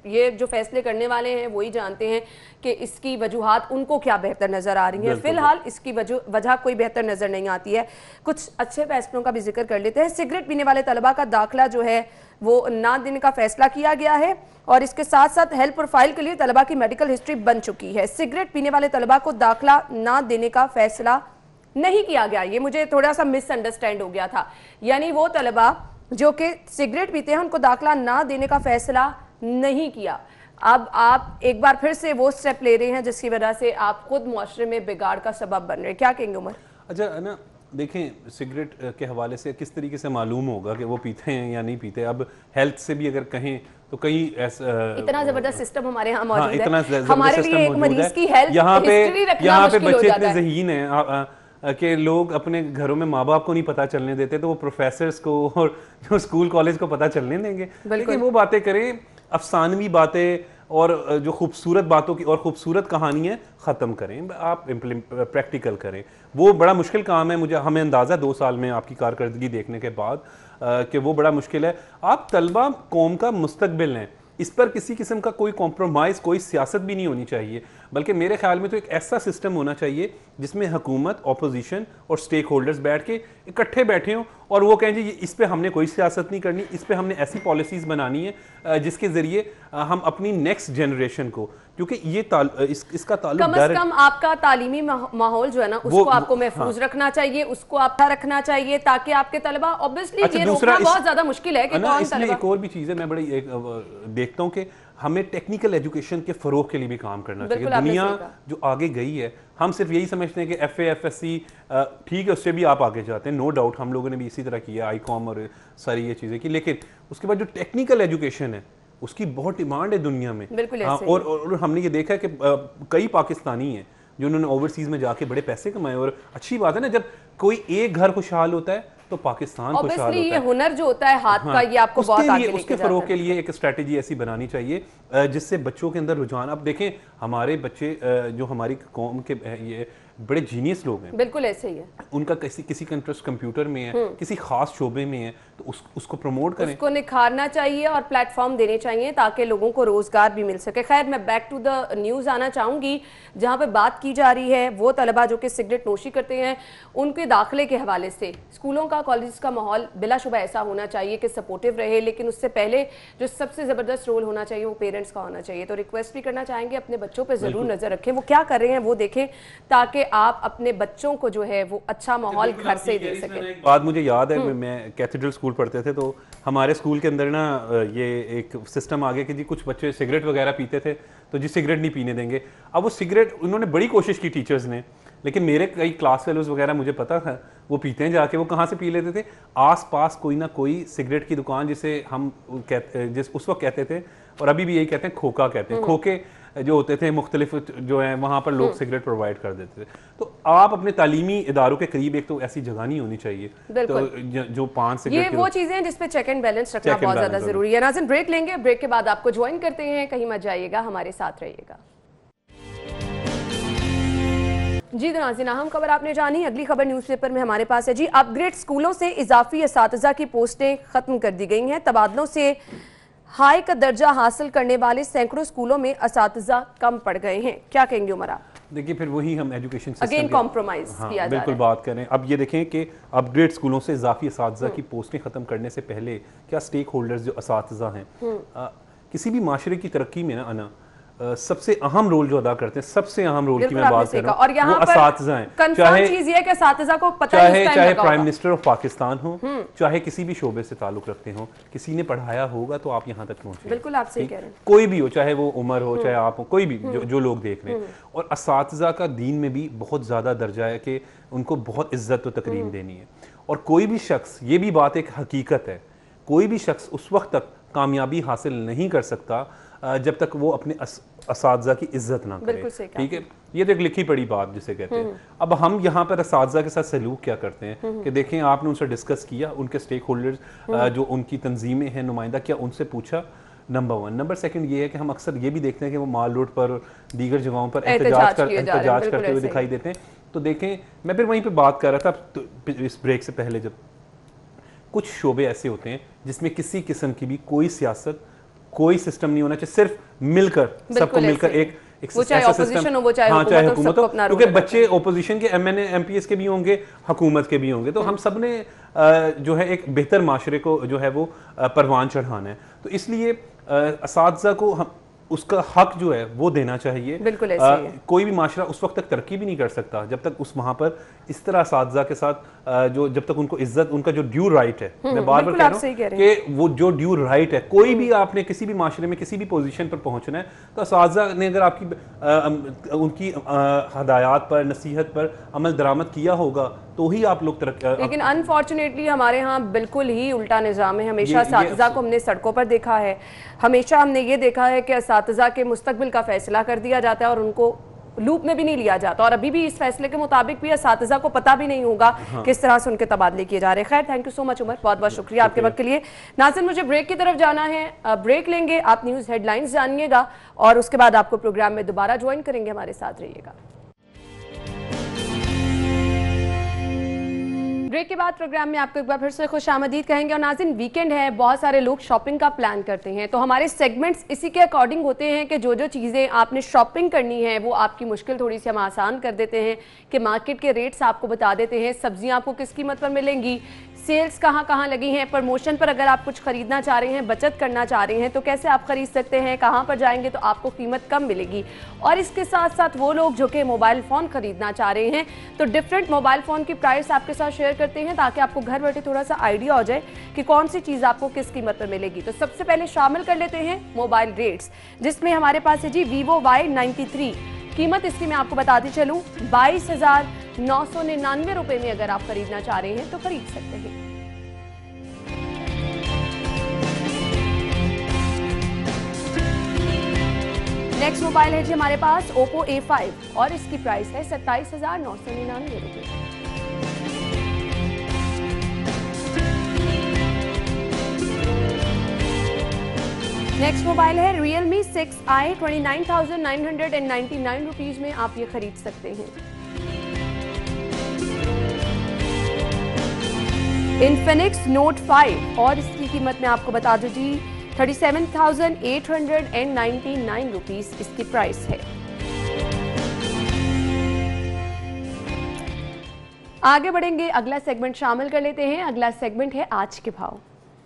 ये जो फैसले करने वाले हैं वही जानते हैं कि इसकी वजूहात उनको क्या बेहतर नजर आ रही हैं। फिलहाल इसकी वजह कोई बेहतर नजर नहीं आती है। कुछ अच्छे फैसलों का भी जिक्र कर लेते हैं। सिगरेट पीने वाले तलबा का दाखिला जो है वो ना देने का फैसला किया गया है और इसके साथ साथ हेल्थ प्रोफाइल के लिए तलबा की मेडिकल हिस्ट्री बन चुकी है। सिगरेट पीने वाले तलबा को दाखिला ना देने का फैसला नहीं किया गया। ये मुझे थोड़ा सा मिसअंडरस्टैंड हो गया था, यानी वो तलबा जो कि सिगरेट पीते हैं उनको दाखिला ना देने का फैसला नहीं किया। अब आप एक बार फिर से वो स्टेप ले रहे हैं जिसकी वजह से आप खुद मुआशरे में बिगाड़ का सबब बन रहे हैं। क्या कहेंगे उमर? अच्छा है ना, देखें सिगरेट के हवाले से किस तरीके से मालूम होगा कि वो पीते हैं या नहीं पीते। अब हेल्थ से भी अगर कहें तो कई इतना जबरदस्त सिस्टम हमारे यहाँ मौजूद है। इतना हमारे लिए एक मरीज की हेल्थ यहाँ पे मुश्किल हो बच्चे जाता इतने है ज़हीन हैं कि लोग अपने घरों में माँ बाप को नहीं पता चलने देते, तो वो प्रोफेसर्स को और जो स्कूल कॉलेज को पता चलने देंगे। लेकिन वो बातें करें, अफसानवी बातें और जो खूबसूरत बातों की और खूबसूरत कहानियाँ ख़त्म करें, आप प्रैक्टिकल करें। वो बड़ा मुश्किल काम है, मुझे हमें अंदाज़ा 2 साल में आपकी कारकर्दगी देखने के बाद कि वो बड़ा मुश्किल है। आप तलबा कौम का मुस्तकबिल हैं, इस पर किसी किस्म का कोई कॉम्प्रोमाइज़, कोई सियासत भी नहीं होनी चाहिए, बल्कि मेरे ख्याल में तो एक ऐसा सिस्टम होना चाहिए जिसमें हुकूमत, ऑपोजिशन और स्टेक होल्डर्स बैठ के इकट्ठे बैठे हों और वो कहें जी इस पे हमने कोई सियासत नहीं करनी, इस पे हमने ऐसी पॉलिसीज़ बनानी है जिसके ज़रिए हम अपनी नेक्स्ट जनरेशन को, क्योंकि ये इसका ताल्लुक कम से कम आपका तालीमी माहौल जो है ना उसको आपको महफूज रखना चाहिए, उसको आप रखना चाहिए ताकि आपके तलबा ऑब्वियसली ये रोकना बहुत ज़्यादा मुश्किल है कि कौन तलबा। एक और भी चीज़ है, मैं बड़ी देखता हूँ कि हमें टेक्निकल एजुकेशन के फ़रोग के लिए भी काम करना चाहिए। दुनिया जो आगे गई है, हम सिर्फ यही समझते हैं कि FA FSC ठीक है, उससे भी आप आगे जाते हैं, नो डाउट हम लोगों ने भी इसी तरह किया, ICOM और सारी ये चीज़ें की, लेकिन उसके बाद जो टेक्निकल एजुकेशन है उसकी बहुत डिमांड है दुनिया में। हाँ, और हमने ये देखा है कि कई पाकिस्तानी हैं जो उन्होंने ओवरसीज़ में जाके बड़े पैसे कमाए, और अच्छी बात है ना, जब कोई एक घर खुशहाल होता है तो पाकिस्तान खुशहाल होता है। ये हुनर जो होता है हाथ का, ये आपको बहुत आगे लेके उसके फरोग के लिए एक स्ट्रेटेजी ऐसी बनानी चाहिए जिससे बच्चों के अंदर रुझान। अब देखें हमारे बच्चे जो हमारी कौम के ये बड़े जीनियस लोग हैं, बिल्कुल ऐसे ही है, उनका किसी का इंटरेस्ट कंप्यूटर में है, किसी खास शोबे में है, तो उसको प्रमोट करें, उसको निखारना चाहिए और प्लेटफॉर्म देने चाहिए ताकि लोगों को रोजगार भी मिल सके। खैर, मैं बैक टू द न्यूज़ आना चाहूँगी जहाँ पे बात की जा रही है वो तलबा जो कि सिगरेट नोशी करते हैं उनके दाखिले के हवाले से। स्कूलों का, कॉलेज का माहौल बिलाशुबा ऐसा होना चाहिए कि सपोर्टिव रहे, लेकिन उससे पहले जो सबसे ज़बरदस्त रोल होना चाहिए वो पेरेंट्स का होना चाहिए। तो रिक्वेस्ट भी करना चाहेंगे अपने बच्चों पर ज़रूर नज़र रखें, वो क्या कर रहे हैं वो देखें, ताकि आप अपने बच्चों को जो है वो अच्छा माहौल घर से दे सकें। बात मुझे याद है, मैं कैथेड्रल स्कूल पढ़ते थे तो हमारे स्कूल के अंदर ना ये एक सिस्टम आ गया कि जी कुछ बच्चे सिगरेट वगैरह पीते थे तो जी सिगरेट नहीं पीने देंगे। अब वो सिगरेट उन्होंने बड़ी कोशिश की टीचर्स ने, लेकिन मेरे कई क्लास फेलोज वगैरह मुझे पता था वो पीते हैं जाके, वो कहाँ से पी लेते थे, आस पास कोई ना कोई सिगरेट की दुकान जिसे हम उस वक्त कहते थे और अभी भी यही कहते हैं खोखा कहते हैं, खोखे जो होते थे मुख्तलिफ जो है वहाँ पर लोग सिगरेट प्रोवाइड कर देते थे। तो आप अपने तालीमी इदारों के करीब एक तो ऐसी जगह नहीं होनी चाहिए तो जो 5 सिगरेट, ये वो चीजें हैं जिसपे चेक एंड बैलेंस रखना बहुत ज्यादा जरूरी है। नाज़रीन, ब्रेक लेंगे, ब्रेक के बाद आपको ज्वाइन करते हैं, कहीं मत जाइएगा, हमारे साथ रहिएगा। जी नाज़रीन, अहम खबर आपने जानी। अगली खबर न्यूज़पेपर में हमारे पास है जी, अपग्रेड स्कूलों से इजाफी असातिज़ा की पोस्टें खत्म कर दी गई हैं। तबादलों से हाई का दर्जा हासिल करने वाले सैकड़ों स्कूलों में असातिज़ा कम पड़ गए हैं। क्या कहेंगे उमर आप? देखिए फिर वही हम एजुकेशन सिस्टम अगेन कॉम्प्रोमाइज किया जा रहा है। बिल्कुल बात करें, अब ये देखें कि अपग्रेड स्कूलों से इजाफी असातिज़ा की पोस्टें खत्म करने से पहले क्या स्टेक होल्डर्स जो असातिज़ा हैं किसी भी माशरे की तरक्की में ना सबसे अहम रोल जो अदा करते हैं, सबसे अहम रोल की मैं बात कर रहा हूं, और यहाँ पर असातिज़ा हैं। कंफर्म चीज ये है कि असातिज़ा को पता है, चाहे प्राइम मिनिस्टर ऑफ पाकिस्तान हो, चाहे किसी भी शोबे से ताल्लुक रखते हो, किसी ने पढ़ाया होगा तो आप यहाँ तक पहुंचे। बिल्कुल आप सही कह रहे हैं। कोई भी हो, चाहे वो उमर हो, चाहे आप हो, कोई भी जो लोग देख रहे हैं। और असातिज़ा का दीन में भी बहुत ज़्यादा दर्जा है कि उनको बहुत इज्जत और तकरीम देनी है। और कोई भी शख्स, ये भी बात एक हकीकत है, कोई भी शख्स उस वक्त तक कामयाबी हासिल नहीं कर सकता जब तक वो अपने असातिज़ा की इज्जत ना करे। ठीक है, ये तो एक लिखी पड़ी बात जिसे कहते हैं। अब हम यहाँ पर असातिज़ा के साथ सलूक क्या करते हैं कि देखें, आपने उनसे डिस्कस किया, उनके स्टेक होल्डर्स जो उनकी तंजीमें हैं, नुमाइंदा, क्या उनसे पूछा? नंबर 1। नंबर 2 ये है कि हम अक्सर ये भी देखते हैं कि वो माल रोड पर, दीगर जगहों पर एहतजाज करते हुए दिखाई देते हैं। तो देखें, मैं फिर वहीं पर बात कर रहा था इस ब्रेक से पहले, जब कुछ शोबे ऐसे होते हैं जिसमें किसी किस्म की भी कोई सियासत कोई सिस्टम नहीं होना चाहिए, सिर्फ मिलकर, सबको मिलकर एक वो चाहे ऑपोजिशन हो वो चाहे हुकूमत हो, क्योंकि बच्चे ऑपोजिशन के एमएनए एमपीएस के भी होंगे, हुकूमत के भी होंगे, तो हम सब ने जो है एक बेहतर माशरे को जो है वो परवान चढ़ाना है। तो इसलिए असातिज़ा को हम उसका हक जो है वो देना चाहिए। बिल्कुल ऐसे ही है। कोई भी माशरा उस वक्त तक तरक्की भी नहीं कर सकता जब तक उस वहाँ पर इस तरह असातिज़ा के साथ जो जब तक उनको इज्जत, उनका जो ड्यू राइट है, मैं बार बार कह रहा हूँ कि वो जो ड्यू राइट है, कोई भी आपने किसी भी माशरे में किसी भी पोजीशन पर पहुँचना है तो असातिज़ा ने अगर आपकी उनकी हदायत पर, नसीहत पर अमल दरामद किया होगा तो ही आप लोग तरक्की। लेकिन अनफॉर्चुनेटली हमारे यहाँ बिल्कुल ही उल्टा निज़ाम है। हमेशा असातिज़ा को हमने सड़कों पर देखा है, हमेशा हमने ये देखा है कि असातिज़ा के मुस्तकबिल का फैसला कर दिया जाता है और उनको लूप में भी नहीं लिया जाता, और अभी भी इस फैसले के मुताबिक भी असातिज़ा को पता भी नहीं होगा किस तरह से उनके तबादले किए जा रहे हैं। खैर, thank you so much Umar, बहुत बहुत शुक्रिया आपके वक्त के लिए। नाज़रीन, मुझे ब्रेक की तरफ जाना है, ब्रेक लेंगे, आप न्यूज़ हेडलाइंस जानिएगा और उसके बाद आपको प्रोग्राम में दोबारा ज्वाइन करेंगे। हमारे साथ रहिएगा। ब्रेक के बाद प्रोग्राम में आपको एक बार फिर से खुशामदीद कहेंगे। और नाज़रीन, वीकेंड है, बहुत सारे लोग शॉपिंग का प्लान करते हैं, तो हमारे सेगमेंट्स इसी के अकॉर्डिंग होते हैं कि जो जो चीज़ें आपने शॉपिंग करनी है वो आपकी मुश्किल थोड़ी सी हम आसान कर देते हैं कि मार्केट के रेट्स आपको बता देते हैं, सब्जियां आपको किस कीमत पर मिलेंगी, सेल्स कहाँ कहाँ लगी हैं, प्रमोशन पर अगर आप कुछ खरीदना चाह रहे हैं, बचत करना चाह रहे हैं तो कैसे आप खरीद सकते हैं, कहाँ पर जाएंगे तो आपको कीमत कम मिलेगी। और इसके साथ साथ वो लोग जो कि मोबाइल फ़ोन खरीदना चाह रहे हैं तो डिफरेंट मोबाइल फ़ोन की प्राइस आपके साथ शेयर करते हैं ताकि आपको घर बैठे थोड़ा सा आइडिया हो जाए कि कौन सी चीज़ आपको किस कीमत पर मिलेगी। तो सबसे पहले शामिल कर लेते हैं मोबाइल रेट्स, जिसमें हमारे पास है जी Vivo Y93। कीमत इसकी मैं आपको बताती चलूँ, 22,999 रुपये में अगर आप खरीदना चाह रहे हैं तो खरीद सकते हैं। नेक्स्ट मोबाइल है जी हमारे पास Oppo A5 और इसकी प्राइस है 27,999 रुपये। नेक्स्ट मोबाइल है Realme 6i, 29,999 रुपीज में आप ये खरीद सकते हैं। Infinix Note 5 और इसकी कीमत मैं आपको बता दूं जी 37,899 रुपीज इसकी प्राइस है। आगे बढ़ेंगे, अगला सेगमेंट शामिल कर लेते हैं। अगला सेगमेंट है आज के भाव।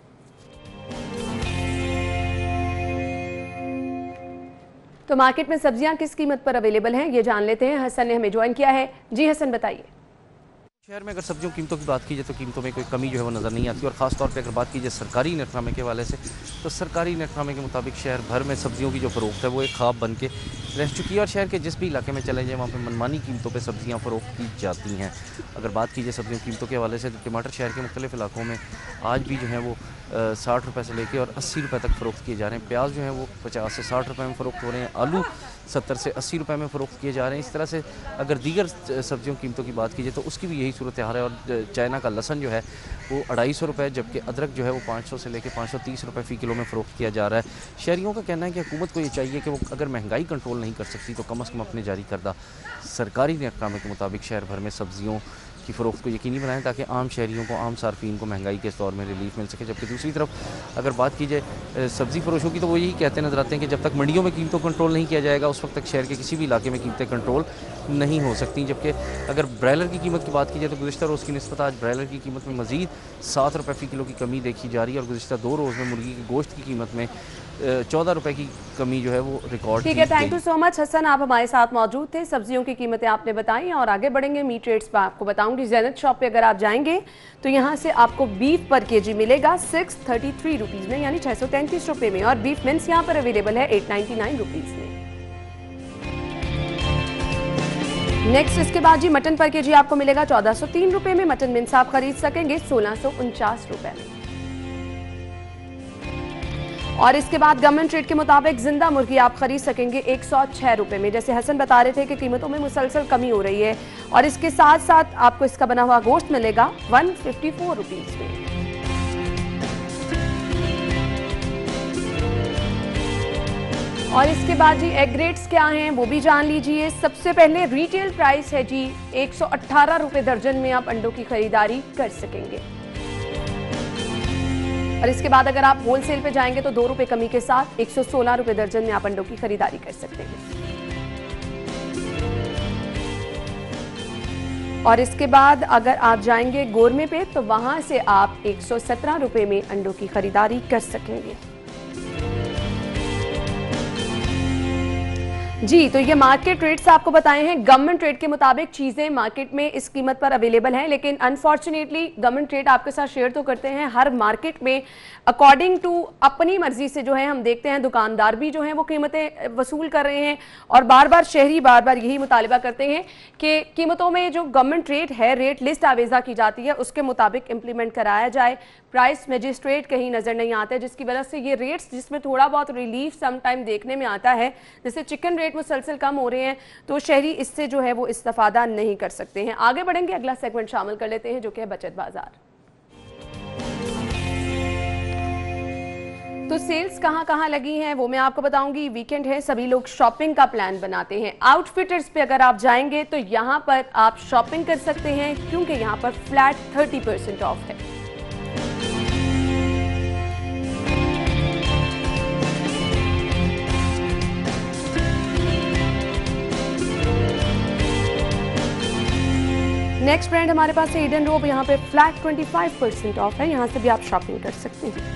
तो मार्केट में सब्जियां किस कीमत पर अवेलेबल हैं ये जान लेते हैं। हसन ने हमें ज्वाइन किया है। जी हसन, बताइए। शहर में अगर सब्जियों कीमतों की बात की जाए तो कीमतों में कोई कमी जो है वो नज़र नहीं आती, और ख़ास तौर पे अगर बात की जाए सरकारी नेटनामे के हवाले से तो सरकारी नेटनामे के मुताबिक शहर भर में सब्जियों की जो फ़रोख्त है वो एक ख्वाब बन के रह चुकी है, और शहर के जिस भी इलाके में चले जाएँ वहाँ पे मनमानी कीमतों पे सब्जियाँ फ़रोख्त की जाती हैं। अगर बात की जाए सब्जियों कीमतों के हवाले से तो टमाटर शहर के मुख्तलिफ इलाकों में आज भी जो है वो 60 रुपये से लेके और 80 रुपये तक फ़रोख्त किए जा रहे हैं। प्याज जो है वो 50 से 60 रुपये में फ़रोख्त हो रहे हैं। आलू 70 से 80 रुपये में फ़रोख्त किए जा रहे हैं। इस तरह से अगर दीगर सब्जियों कीमतों की बात की जाए तो उसकी भी यही सूरत हाल है। और चाइना का लहसन जो है वो 250 रुपये, जबकि अदरक जो है वो 500 से लेकर 530 रुपये फ़ी किलो में फ़रोख्त किया जा रहा है। शहरियों का कहना है कि हुकूमत को ये चाहिए कि वो अगर महंगाई कंट्रोल नहीं कर सकती तो कम अज़ कम अपने जारी करदा सरकारी नेटनामे के मुताबिक शहर भर में सब्जियों की फ़रोख्त को यकीनी बनाएं ताकि आम शहरियों को, आम सार्फिन को महंगाई के इस दौर में रिलीफ मिल सके। जबकि दूसरी तरफ अगर बात की जाए सब्ज़ी फरोशों की तो वो यही कहते नजर आते हैं कि जब तक मंडियों में कीमतों कंट्रोल नहीं किया जाएगा उस वक्त तक शहर के किसी भी इलाके में कीमतें कंट्रोल नहीं हो सकती। जबकि अगर ब्रायलर की कीमत की बात की जाए तो गुज़िश्ता रोज़ की निस्बत आज ब्रायलर की कीमत में मज़ीद 7 रुपये फ़ी किलो की कमी देखी जा रही है, और गुज़िश्ता 2 रोज़ में मुर्गी के गोश्त की कीमत में 14 रुपये की कमी जो है वो रिकॉर्ड। ठीक है, thank you so much Hasan, आप हमारे साथ मौजूद थे। सब्जियों की कीमतें आपने बताई और आगे बढ़ेंगे मीट रेट्स पर आपको बताऊंगी। ज़ैनत शॉप पे अगर आप जाएंगे तो यहाँ से आपको बीफ पर केजी मिलेगा 633 रुपीज़ में, यानी 633 रुपये में, और बीफ मिन्स यहाँ पर अवेलेबल है 899 रुपीज़ में। नेक्स्ट इसके बाद जी मटन पर केजी आपको मिलेगा 1403 रुपये में। मटन मिन्स आप खरीद सकेंगे 1649 रुपये में। और इसके बाद गवर्नमेंट रेट के मुताबिक जिंदा मुर्गी आप खरीद सकेंगे 106 रुपये में। जैसे हसन बता रहे थे कि कीमतों में मुसलसल कमी हो रही है, और इसके साथ साथ आपको इसका बना हुआ गोश्त मिलेगा 154 रुपीज़ में। और इसके बाद जी एग रेट्स क्या हैं वो भी जान लीजिए। सबसे पहले रिटेल प्राइस है जी 118 रुपये दर्जन में आप अंडों की खरीदारी कर सकेंगे। और इसके बाद अगर आप होलसेल पे जाएंगे तो 2 रुपए कमी के साथ 116 रुपए दर्जन में आप अंडों की खरीदारी कर सकते हैं। और इसके बाद अगर आप जाएंगे गोरमे पे तो वहां से आप 117 रुपए में अंडों की खरीदारी कर सकेंगे। जी, तो ये मार्केट रेट्स आपको बताए हैं। गवर्नमेंट रेट के मुताबिक चीज़ें मार्केट में इस कीमत पर अवेलेबल हैं, लेकिन अनफॉर्चुनेटली गवर्नमेंट रेट आपके साथ शेयर तो करते हैं हर मार्केट में अकॉर्डिंग टू अपनी मर्जी से जो है हम देखते हैं दुकानदार भी जो हैं वो कीमतें वसूल कर रहे हैं और बार बार शहरी बार बार यही मुतालिबा करते हैं कि कीमतों में जो गवर्नमेंट रेट है, रेट लिस्ट आवेज़ा की जाती है, उसके मुताबिक इम्प्लीमेंट कराया जाए। प्राइस मजिस्ट्रेट कहीं नज़र नहीं आता है, जिसकी वजह से ये रेट्स जिसमें थोड़ा बहुत रिलीफ समटाइम देखने में आता है, जैसे चिकन रेट मुसलसल कम हो रहे हैं तो शहरी इससे जो है वो इस्तेफादा नहीं कर सकते हैं। आगे बढ़ेंगे, अगला सेगमेंट शामिल कर लेते हैं जो कि है बचत बाजार। तो सेल्स कहाँ कहाँ लगी हैं वो मैं आपको बताऊंगी। वीकेंड है, सभी लोग शॉपिंग का प्लान बनाते हैं। आउटफिटर्स पे अगर आप जाएंगे तो यहाँ पर आप शॉपिंग कर सकते हैं क्योंकि यहाँ पर फ्लैट 30% ऑफ है। नेक्स्ट ब्रांड हमारे पास है ईडन रोब, यहाँ पे फ्लैट 25% ऑफ है, यहाँ से भी आप शॉपिंग कर सकते हैं।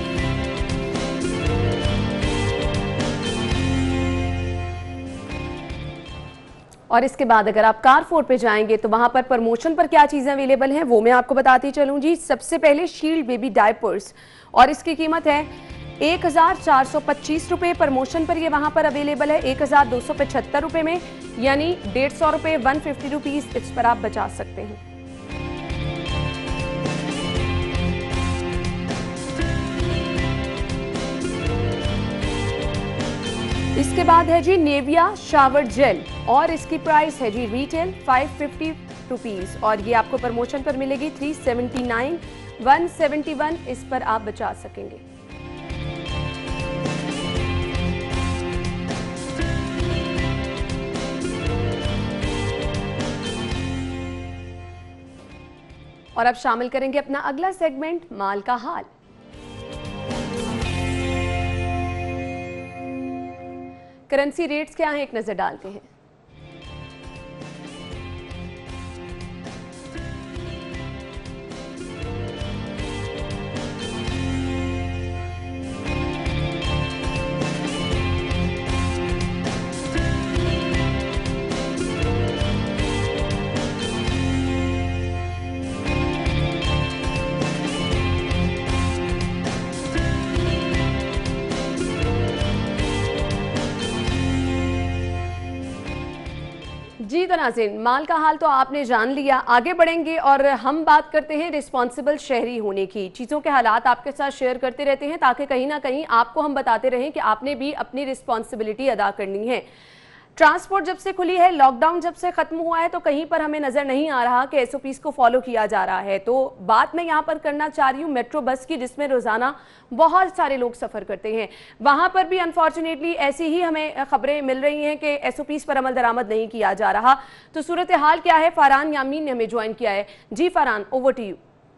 और इसके बाद अगर आप कारफोर पे जाएंगे तो वहां पर प्रमोशन पर क्या चीज़ें अवेलेबल हैं वो मैं आपको बताती चलूँ जी। सबसे पहले शील्ड बेबी डायपर्स और इसकी कीमत है 1425 रुपये। प्रमोशन पर ये वहां पर अवेलेबल है 1275 रुपये में, यानी 150 रुपये 150 रुपीज़ इस पर आप बचा सकते हैं। इसके बाद है जी नेविया शावर जेल और इसकी प्राइस है जी रिटेल 550 रुपीज़ और ये आपको प्रमोशन पर मिलेगी 379 171, इस पर आप बचा सकेंगे। और अब शामिल करेंगे अपना अगला सेगमेंट माल का हाल। करेंसी रेट्स क्या हैं एक नजर डालते हैं। जी तो नाज़रीन, माल का हाल तो आपने जान लिया। आगे बढ़ेंगे और हम बात करते हैं रिस्पॉन्सिबल शहरी होने की। चीज़ों के हालात आपके साथ शेयर करते रहते हैं ताकि कहीं ना कहीं आपको हम बताते रहें कि आपने भी अपनी रिस्पॉन्सिबिलिटी अदा करनी है। ट्रांसपोर्ट जब से खुली है, लॉकडाउन जब से खत्म हुआ है, तो कहीं पर हमें नजर नहीं आ रहा कि एसओपीज को फॉलो किया जा रहा है। तो बात मैं यहाँ पर करना चाह रही हूँ मेट्रो बस की, जिसमें रोजाना बहुत सारे लोग सफर करते हैं। वहां पर भी अनफॉर्चुनेटली ऐसी ही हमें खबरें मिल रही हैं कि एसओपीज पर अमल दरामद नहीं किया जा रहा। तो सूरत हाल क्या है, फरहान यामीन ने हमें ज्वाइन किया है। जी फरहान, ओवर टू यू।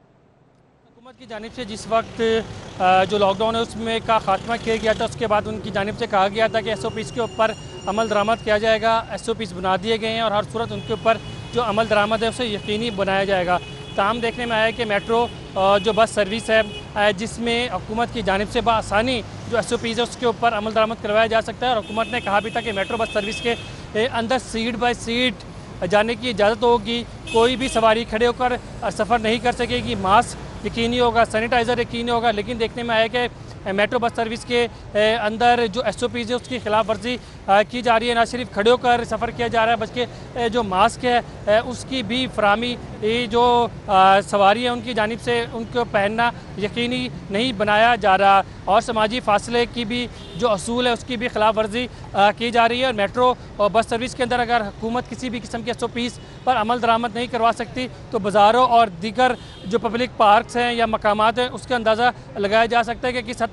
हुकूमत की जानिब से जिस वक्त जो लॉकडाउन है उसमें का खात्मा किया गया था, उसके बाद उनकी जानिब से कहा गया था कि एसओपीज़ के ऊपर अमल दरामद किया जाएगा। एसओपीज़ बना दिए गए हैं और हर सूरत उनके ऊपर जो अमल दरामद है उसे यकीनी बनाया जाएगा। ताहम देखने में आया कि मेट्रो जो बस सर्विस है जिसमें हुकूमत की जानिब से बआसानी जो एसओपीज़ है उसके ऊपर अमल दरामद करवाया जा सकता है। और हुकूमत ने कहा भी था कि मेट्रो बस सर्विस के अंदर सीट बाई सीट जाने की इजाज़त होगी, कोई भी सवारी खड़े होकर सफ़र नहीं कर सकेगी, मास्क यकीनी होगा, सैनिटाइज़र यकीनी होगा। लेकिन देखने में आया कि मेट्रो बस सर्विस के अंदर जो एसओपीज़ है उसकी खिलाफ वर्जी की जा रही है। ना सिर्फ खड़े होकर सफ़र किया जा रहा है बल्कि जो मास्क है उसकी भी फराहमी जो सवारी है उनकी जानिब से उनको पहनना यकीनी नहीं बनाया जा रहा। और समाजी फासले की भी जो असूल है उसकी भी खिलाफ वर्जी की जा रही है। और मेट्रो और बस सर्विस के अंदर अगर हुकूमत किसी भी किस्म के एसओपीज़ पर अमल दरामद नहीं करवा सकती तो बाज़ारों और दीगर जो पब्लिक पार्क्स हैं या मकामात हैं उसका अंदाज़ा लगाया जा सकता है कि किस हद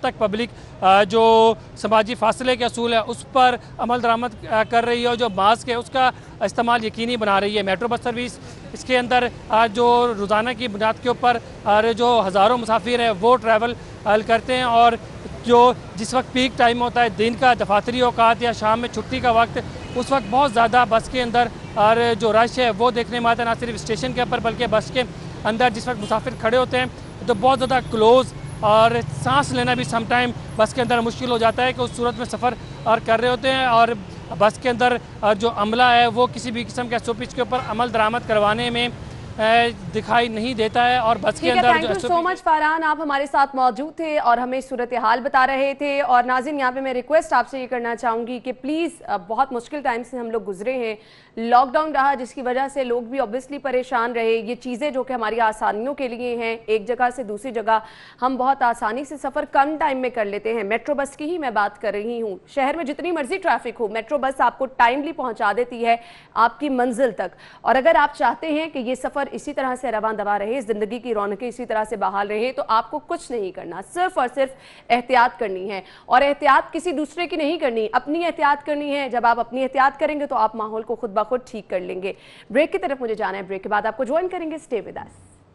तक पब्लिक जो समाजी फासले के असूल है उस पर अमल दरामद कर रही है और जो मास्क है उसका इस्तेमाल यकीनी बना रही है। मेट्रो बस सर्विस इसके अंदर जो रोज़ाना की बुनियाद के ऊपर जो हज़ारों मुसाफिर हैं वो ट्रैवल करते हैं और जो जिस वक्त पीक टाइम होता है दिन का, दफातरी औकात या शाम में छुट्टी का वक्त, उस वक्त बहुत ज़्यादा बस के अंदर और जो रश है वो देखने में आता है, ना सिर्फ स्टेशन के ऊपर बल्कि बस के अंदर जिस वक्त मुसाफिर खड़े होते हैं तो बहुत ज़्यादा क्लोज़ और सांस लेना भी सम टाइम बस के अंदर मुश्किल हो जाता है कि उस सूरत में सफ़र और कर रहे होते हैं और बस के अंदर जो अमला है वो किसी भी किस्म के SOPs के ऊपर अमल दरामद करवाने में दिखाई नहीं देता है। और बस के अंदर thank you so much Farhan, आप हमारे साथ मौजूद थे और हमें सूरत हाल बता रहे थे। और नाज़रीन, यहाँ पे मैं रिक्वेस्ट आपसे ये करना चाहूँगी कि प्लीज़, बहुत मुश्किल टाइम से हम लोग गुजरे हैं, लॉकडाउन रहा जिसकी वजह से लोग भी ऑब्वियसली परेशान रहे। ये चीज़ें जो कि हमारी आसानियों के लिए हैं, एक जगह से दूसरी जगह हम बहुत आसानी से सफ़र कम टाइम में कर लेते हैं। मेट्रो बस की ही मैं बात कर रही हूँ, शहर में जितनी मर्जी ट्रैफिक हो, मेट्रो बस आपको टाइमली पहुँचा देती है आपकी मंजिल तक। और अगर आप चाहते हैं कि ये सफ़र इसी तरह से रवां दवा रहे, ज़िंदगी की रौनकें इसी तरह से बहाल रहे, तो आपको कुछ नहीं करना, सिर्फ और सिर्फ एहतियात करनी है। और एहतियात किसी दूसरे की नहीं करनी, अपनी एहतियात करनी है। जब आप अपनी एहतियात करेंगे तो आप माहौल को खुद ब खुद ठीक कर लेंगे। ब्रेक की तरफ मुझे जाना है, ब्रेक के बाद आपको ज्वाइन करेंगे। Stay with us.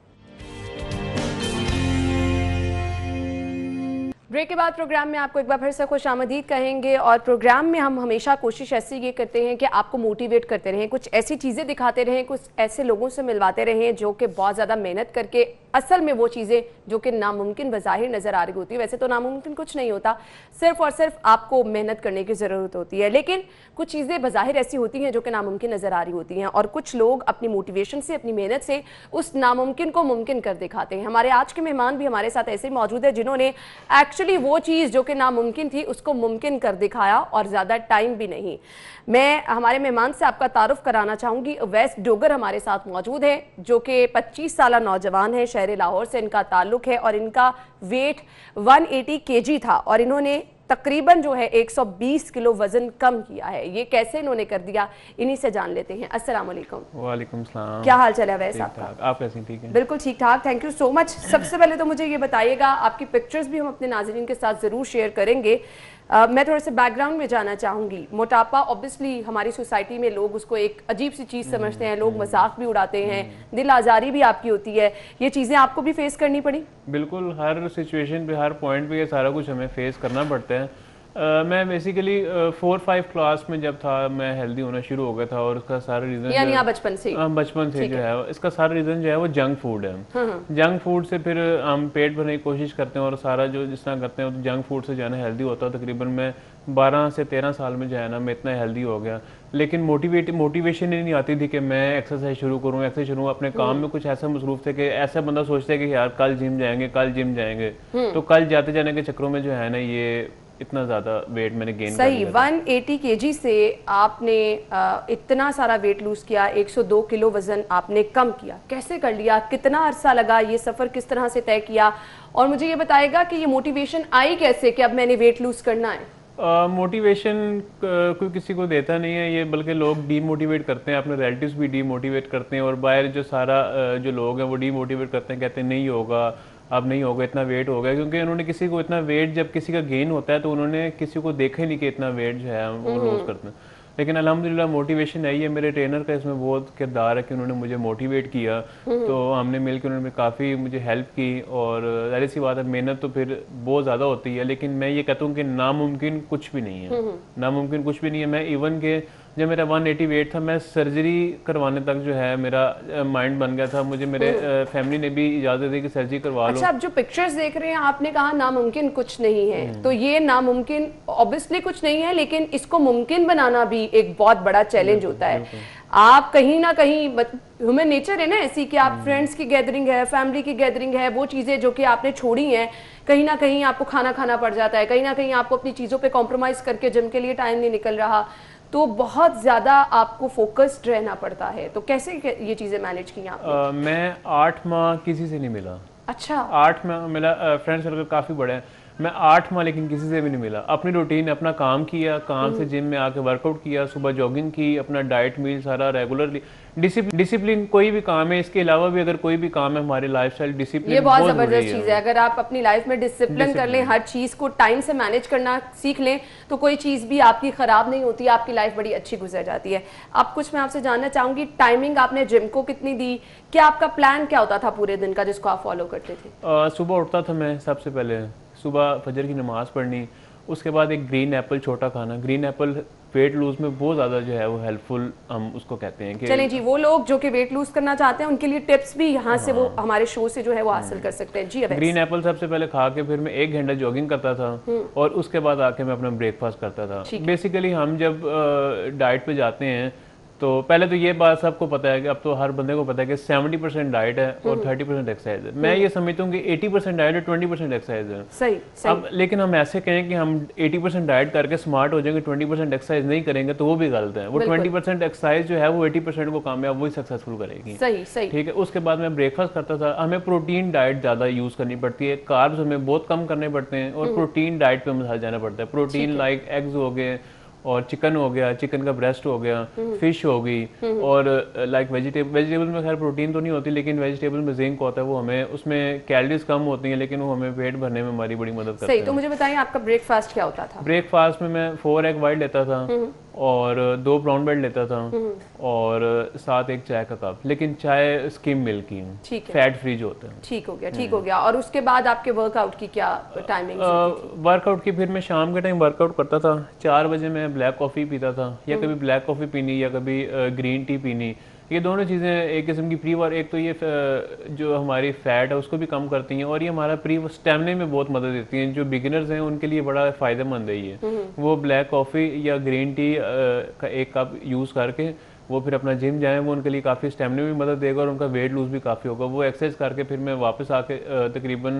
ब्रेक के बाद प्रोग्राम में आपको एक बार फिर से खुशामदीद कहेंगे। और प्रोग्राम में हम हमेशा कोशिश ऐसी ये करते हैं कि आपको मोटिवेट करते रहें, कुछ ऐसी चीज़ें दिखाते रहें, कुछ ऐसे लोगों से मिलवाते रहें जो कि बहुत ज़्यादा मेहनत करके असल में वो चीज़ें जो कि नामुमकिन बज़ाहिर नज़र आ रही होती है, वैसे तो नामुमकिन कुछ नहीं होता, सिर्फ और सिर्फ आपको मेहनत करने की ज़रूरत होती है। लेकिन कुछ चीज़ें बज़ाहिर ऐसी होती हैं जो कि नामुमकिन नज़र आ रही होती हैं और कुछ लोग अपनी मोटिवेशन से, अपनी मेहनत से उस नामुमकिन को मुमकिन कर दिखाते हैं। हमारे आज के मेहमान भी हमारे साथ ऐसे मौजूद है जिन्होंने एक्चुअली वो चीज़ जो कि नामुमकिन थी उसको मुमकिन कर दिखाया, और ज़्यादा टाइम भी नहीं। मैं हमारे मेहमान से आपका तारुफ कराना चाहूँगी। अवैस डोगर हमारे साथ मौजूद है जो कि 25 साला नौजवान है, शहर लाहौर से इनका ताल्लुक़ है और इनका वेट 180 kg था और इन्होंने तकरीबन जो है 120 किलो वजन कम किया है। ये कैसे इन्होंने कर दिया, इन्हीं से जान लेते हैं। अस्सलाम वालेकुम। वालेकुम सलाम। क्या हाल चाल है वैसे आपका? आप कैसी? ठीक है, बिल्कुल ठीक ठाक, थैंक यू सो मच। सबसे पहले तो मुझे ये बताइएगा, आपकी पिक्चर्स भी हम अपने नाज़रीन के साथ ज़रूर शेयर करेंगे। मैं थोड़े से बैकग्राउंड में जाना चाहूँगी। मोटापा ऑब्वियसली हमारी सोसाइटी में लोग उसको एक अजीब सी चीज़ समझते हैं, लोग मजाक भी उड़ाते हैं, दिल आज़ारी भी आपकी होती है। ये चीज़ें आपको भी फेस करनी पड़ी? बिल्कुल, हर सिचुएशन पे, हर पॉइंट पे ये सारा कुछ हमें फेस करना पड़ता है। मैं बेसिकली 4-5 क्लास में जब था मैं हेल्दी होना शुरू हो गया था और उसका सारा रीज़न यानी आप बचपन से जो है इसका सारा रीज़न जो है वो जंक फूड है। जंक फूड से फिर हम पेट भरने की कोशिश करते हैं और सारा जो जिस तरह करते हैं तो जंक फूड से जो है ना हेल्दी होता है। तकरीबन मैं 12 से 13 साल में जो है ना मैं इतना हेल्दी हो गया, लेकिन मोटिवेशन ही नहीं आती थी कि मैं एक्सरसाइज शुरू करूँ, अपने काम में कुछ ऐसा मसरूफ थे कि ऐसा बंदा सोचता है कि यार कल जिम जाएंगे, तो कल जाते जाने के चक्रों में जो है ना ये इतना ज़्यादा वेट मैंने गेन सही 180 kg से आपने इतना सारा वेट लूज किया, 102 किलो वजन आपने कम किया। कैसे कर लिया, कितना अरसा लगा, ये सफ़र किस तरह से तय किया? और मुझे ये बताएगा कि ये मोटिवेशन आई कैसे कि अब मैंने वेट लूज करना है? मोटिवेशन कोई किसी को देता नहीं है ये, बल्कि लोग डीमोटिवेट करते हैं, अपने रिलेटिव्स भी डीमोटिवेट करते हैं और बाहर जो सारा जो लोग हैं वो डीमोटिवेट करते हैं, कहते हैं नहीं होगा, अब नहीं होगा, इतना वेट हो गया। क्योंकि उन्होंने किसी को इतना वेट, जब किसी का गेन होता है तो उन्होंने किसी को देखा ही नहीं कि इतना वेट जो है वो लूज करते हैं। लेकिन अल्हम्दुलिल्लाह मोटिवेशन आई है, मेरे ट्रेनर का इसमें बहुत किरदार है कि उन्होंने मुझे मोटिवेट किया, तो हमने मिलकर उन्होंने काफ़ी मुझे हेल्प की। और जाहिर सी बात है मेहनत तो फिर बहुत ज़्यादा होती है, लेकिन मैं ये कहता हूँ कि नामुमकिन कुछ भी नहीं है, नामुमकिन कुछ भी नहीं है। मैं इवन के जब मेरा 180 वेट था, मैं सर्जरी करवाने तक जो है मेरा माइंड बन गया था। मुझे मेरे फैमिली ने भी इजाज़त दी कि सर्जरी करवा लो। अच्छा, आप जो पिक्चर्स देख रहे हैं, आपने कहा नामुमकिन कुछ नहीं है, तो ये नामुमकिन ऑब्वियसली कुछ नहीं है, लेकिन इसको मुमकिन बनाना भी एक बहुत बड़ा चैलेंज होता है। आप कहीं ना कहीं, ह्यूमन नेचर है ना ऐसी कि आप फ्रेंड्स की गैदरिंग है, फैमिली की गैदरिंग है, वो चीज़ें जो कि आपने छोड़ी हैं, कहीं ना कहीं आपको खाना पड़ जाता है, कहीं ना कहीं आपको अपनी चीज़ों पे कॉम्प्रोमाइज़ करके जिम के लिए टाइम नहीं निकल रहा, तो बहुत ज़्यादा आपको फोकस्ड रहना पड़ता है। तो कैसे ये चीज़ें मैनेज की आपने? मैं 8 माह किसी से नहीं मिला। अच्छा, 8 माह, मेरा फ्रेंड सर्कल काफ़ी बड़ा है। मैं 8 माह लेकिन किसी से भी नहीं मिला। अपनी रूटीन, अपना काम किया, काम से जिम में आके वर्कआउट किया, सुबह जॉगिंग की, अपना डाइट मील सारा रेगुलरली, डिसिप्लिन कोई भी काम है, इसके अलावा भी अगर कोई भी काम है हमारे लाइफस्टाइल डिसिप्लिन ये बहुत जबरदस्त चीज है। अगर आप अपनी लाइफ में डिसिप्लिन कर लें, हर चीज को टाइम से मैनेज करना सीख लें, तो कोई चीज भी आपकी खराब नहीं होती, आपकी लाइफ बड़ी अच्छी गुजर जाती है। अब कुछ मैं आपसे जानना चाहूंगी, टाइमिंग आपने जिम को कितनी दी, क्या आपका प्लान क्या होता था पूरे दिन का जिसको आप फॉलो करते थे? सुबह उठता था मैं, सबसे पहले सुबह फजर की नमाज पढ़नी, उसके बाद एक ग्रीन एप्पल छोटा खाना। ग्रीन एप्पल वेट लूज में बहुत ज़्यादा जो है वो हेल्पफुल हम उसको कहते हैं कि चलें जी, वो लोग जो कि वेट लूज करना चाहते हैं उनके लिए टिप्स भी यहाँ से वो हमारे शो से जो है वो हासिल कर सकते हैं। जी अवैस। ग्रीन एप्पल सबसे पहले खा के फिर मैं 1 घंटा जॉगिंग करता था और उसके बाद आके मैं अपना ब्रेकफास्ट करता था। बेसिकली हम जब डाइट पे जाते हैं तो पहले तो ये बात सबको पता है कि अब तो हर बंदे को पता है कि 70% डाइट है और 30% एक्सरसाइज है। मैं ये समझता हूँ कि 80% डाइट है, 20% एक्सरसाइज है। सही। अब लेकिन हम ऐसे कहें कि हम 80% डाइट करके स्मार्ट हो जाएंगे, 20% एक्सरसाइज नहीं करेंगे तो वो भी गलत है। वो 20% एक्सरसाइज जो है वो 80% को कामयाब वही सक्सेसफुल करेगी। सही सही। ठीक है। उसके बाद मैं ब्रेकफास्ट करता था। हमें प्रोटीन डाइट ज़्यादा यूज़ करनी पड़ती है, कार्ब्स हमें बहुत कम करने पड़ते हैं और प्रोटीन डाइट पे हमें जाना पड़ता है। प्रोटीन लाइक एग्स हो गए और चिकन हो गया, चिकन का ब्रेस्ट हो गया, फिश हो गई और लाइक वेजिटेबल में खैर प्रोटीन तो नहीं होती लेकिन वेजिटेबल में जिंक होता है, वो हमें उसमें कैलोरीज कम होती हैं लेकिन वो हमें पेट भरने में हमारी बड़ी मदद करती है। सही। तो मुझे बताइए आपका ब्रेकफास्ट क्या होता था? ब्रेकफास्ट में मैं 4 एग वाइट लेता था और 2 ब्राउन ब्रेड लेता था और साथ एक चाय का कप, लेकिन चाय स्किम मिल्क की, फैट फ्री जो होता है। ठीक हो गया, ठीक हो गया। और उसके बाद आपके वर्कआउट की क्या टाइमिंग? वर्कआउट की फिर मैं शाम के टाइम वर्कआउट करता था। 4 बजे मैं ब्लैक कॉफ़ी पीता था, या कभी ब्लैक कॉफ़ी पीनी या कभी ग्रीन टी पीनी। ये दोनों चीज़ें एक किस्म की एक तो ये जो हमारी फैट है उसको भी कम करती हैं और ये हमारा स्टैमिना में बहुत मदद देती हैं। जो बिगिनर्स हैं उनके लिए बड़ा फ़ायदेमंद है ये। वो ब्लैक कॉफ़ी या ग्रीन टी का 1 कप यूज़ करके वो फिर अपना जिम जाएं, वो उनके लिए काफ़ी स्टैमिना में भी मदद देगा और उनका वेट लूज़ भी काफ़ी होगा। वो एक्सरसाइज करके फिर मैं वापस आके तकरीबन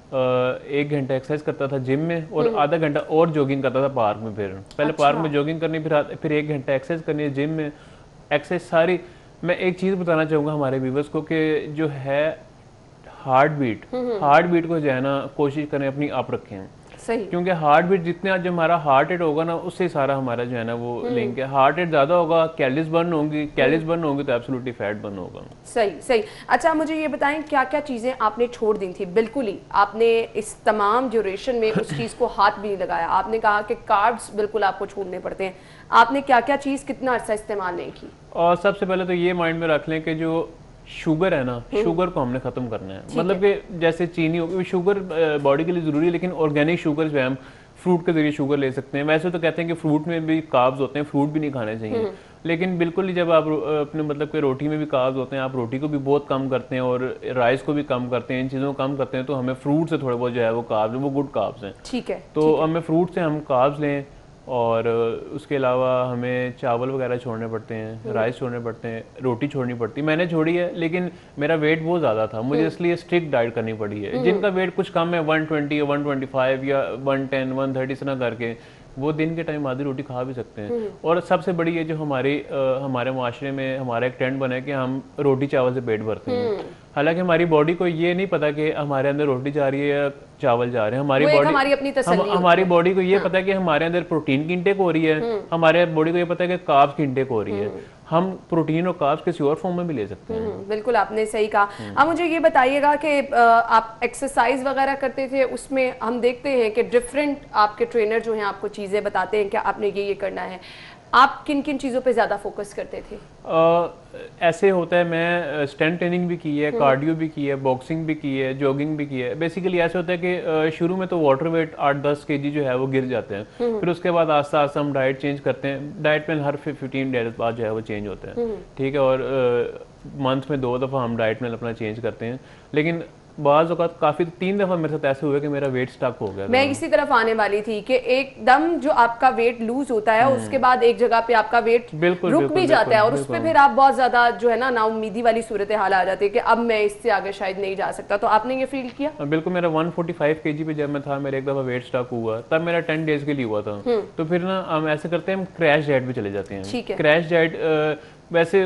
1 घंटा एक्सरसाइज करता था जिम में और आधा घंटा और जॉगिंग करता था पार्क में। फिर पहले पार्क में जॉगिंग करनी, फिर 1 घंटा एक्सरसाइज करनी है जिम में। एक्सरसाइज सारी, मैं एक चीज़ बताना चाहूँगा हमारे व्यूवर्स को कि जो है हार्ट बीट को जो है ना कोशिश करें अपनी अप रखें। सही। क्योंकि हार्ट बीट जितने जो हमारा हार्ट रेट होगा ना उससे सारा हमारा जो है ना वो लिंक है। हार्ट रेट ज़्यादा होगा, कैलोरीज बर्न होंगी तो एब्सोल्युटली फैट बर्न होगा। सही सही। अच्छा मुझे ये बताएं क्या क्या चीज़ें आपने छोड़ दी थी? बिल्कुल ही आपने इस तमाम ड्यूरेशन में उस चीज़ को हाथ भी नहीं लगाया। आपने कहा कि कार्ब्स बिल्कुल आपको छोड़ने पड़ते हैं। आपने क्या क्या चीज़ कितना अर्सा इस्तेमाल नहीं की? और सबसे पहले तो ये माइंड में रख लें कि जो शुगर है ना, शुगर को हमने ख़त्म करना है। मतलब कि जैसे चीनी होगी, शुगर बॉडी के लिए ज़रूरी है लेकिन ऑर्गेनिक शुगर जो है हम फ्रूट के ज़रिए शुगर ले सकते हैं। वैसे तो कहते हैं कि फ्रूट में भी कार्ब्स होते हैं, फ्रूट भी नहीं खाने चाहिए, लेकिन बिल्कुल ही जब आप अपने मतलब कि रोटी में भी कार्ब्स होते हैं, आप रोटी को भी बहुत कम करते हैं और राइस को भी कम करते हैं, इन चीज़ों को कम करते हैं, तो हमें फ्रूट से थोड़े बहुत जो है वो कार्ब्स है वो गुड कार्ब्स हैं। ठीक है। तो हमें फ्रूट से हम कार्ब्स लें और उसके अलावा हमें चावल वगैरह छोड़ने पड़ते हैं, राइस छोड़ने पड़ते हैं, रोटी छोड़नी पड़ती है। मैंने छोड़ी है लेकिन मेरा वेट बहुत ज़्यादा था, मुझे इसलिए स्ट्रिक्ट डाइट करनी पड़ी है। जिनका वेट कुछ कम है 120 या 125 या 110 130 से ना करके वो दिन के टाइम आधी रोटी खा भी सकते हैं। और सबसे बड़ी ये जो हमारे माशरे में हमारा एक ट्रेंड बना है कि हम रोटी चावल से पेट भरते हैं। हालांकि हमारी बॉडी को ये नहीं पता कि हमारे अंदर रोटी जा रही है या चावल जा रहे हैं। हमारी बॉडी को ये पता है कि हमारे अंदर प्रोटीन की इंटेक हो रही है, हमारे बॉडी को ये पता है कि कार्ब्स की इंटेक हो रही है। हम प्रोटीन और कार्ब्स किसी और फॉर्म में भी ले सकते हैं। बिल्कुल आपने सही कहा। अब मुझे ये बताइएगा कि आप एक्सरसाइज वगैरह करते थे, उसमें हम देखते हैं कि डिफरेंट आपके ट्रेनर जो हैं आपको चीज़ें बताते हैं कि आपने ये करना है। आप किन किन चीज़ों पे ज़्यादा फोकस करते थे? ऐसे होता है, मैं स्ट्रेंथ ट्रेनिंग भी की है, कार्डियो भी की है, बॉक्सिंग भी की है, जॉगिंग भी की है। बेसिकली ऐसे होता है कि शुरू में तो वाटर वेट 8-10 kg जो है वो गिर जाते हैं, फिर उसके बाद आस्ता आस्ता हम डाइट चेंज करते हैं। डाइट प्लान हर 15 डेज बाद जो है वो चेंज होता है, ठीक है। और मंथ में 2 दफ़ा हम डाइट प्लान अपना चेंज करते हैं। लेकिन बाज़ औक़ात काफ़ी 3 दफ़ा मेरे साथ ऐसे हुए कि मेरा वेट स्टक हो गया। मैं इसी तरफ आने वाली थी कि एकदम जो आपका वेट लूज होता है उसके बाद एक जगह पे आपका वेट रुक भी जाता है और उस पर फिर आप बहुत ज्यादा जो है ना नाउमीदी वाली सूरत हाल आ जाती है कि अब मैं इससे आगे शायद नहीं जा सकता। तो आपने ये फील किया? बिल्कुल। मेरा 145 kg पे जब मैं था, मेरा एक दफ़ा वेट स्टक हुआ, तब मेरा 10 डेज के लिए हुआ था। तो फिर ना हम ऐसे करते हैं, हम क्रैश डाइट पे चले जाते हैं। क्रैश डाइट वैसे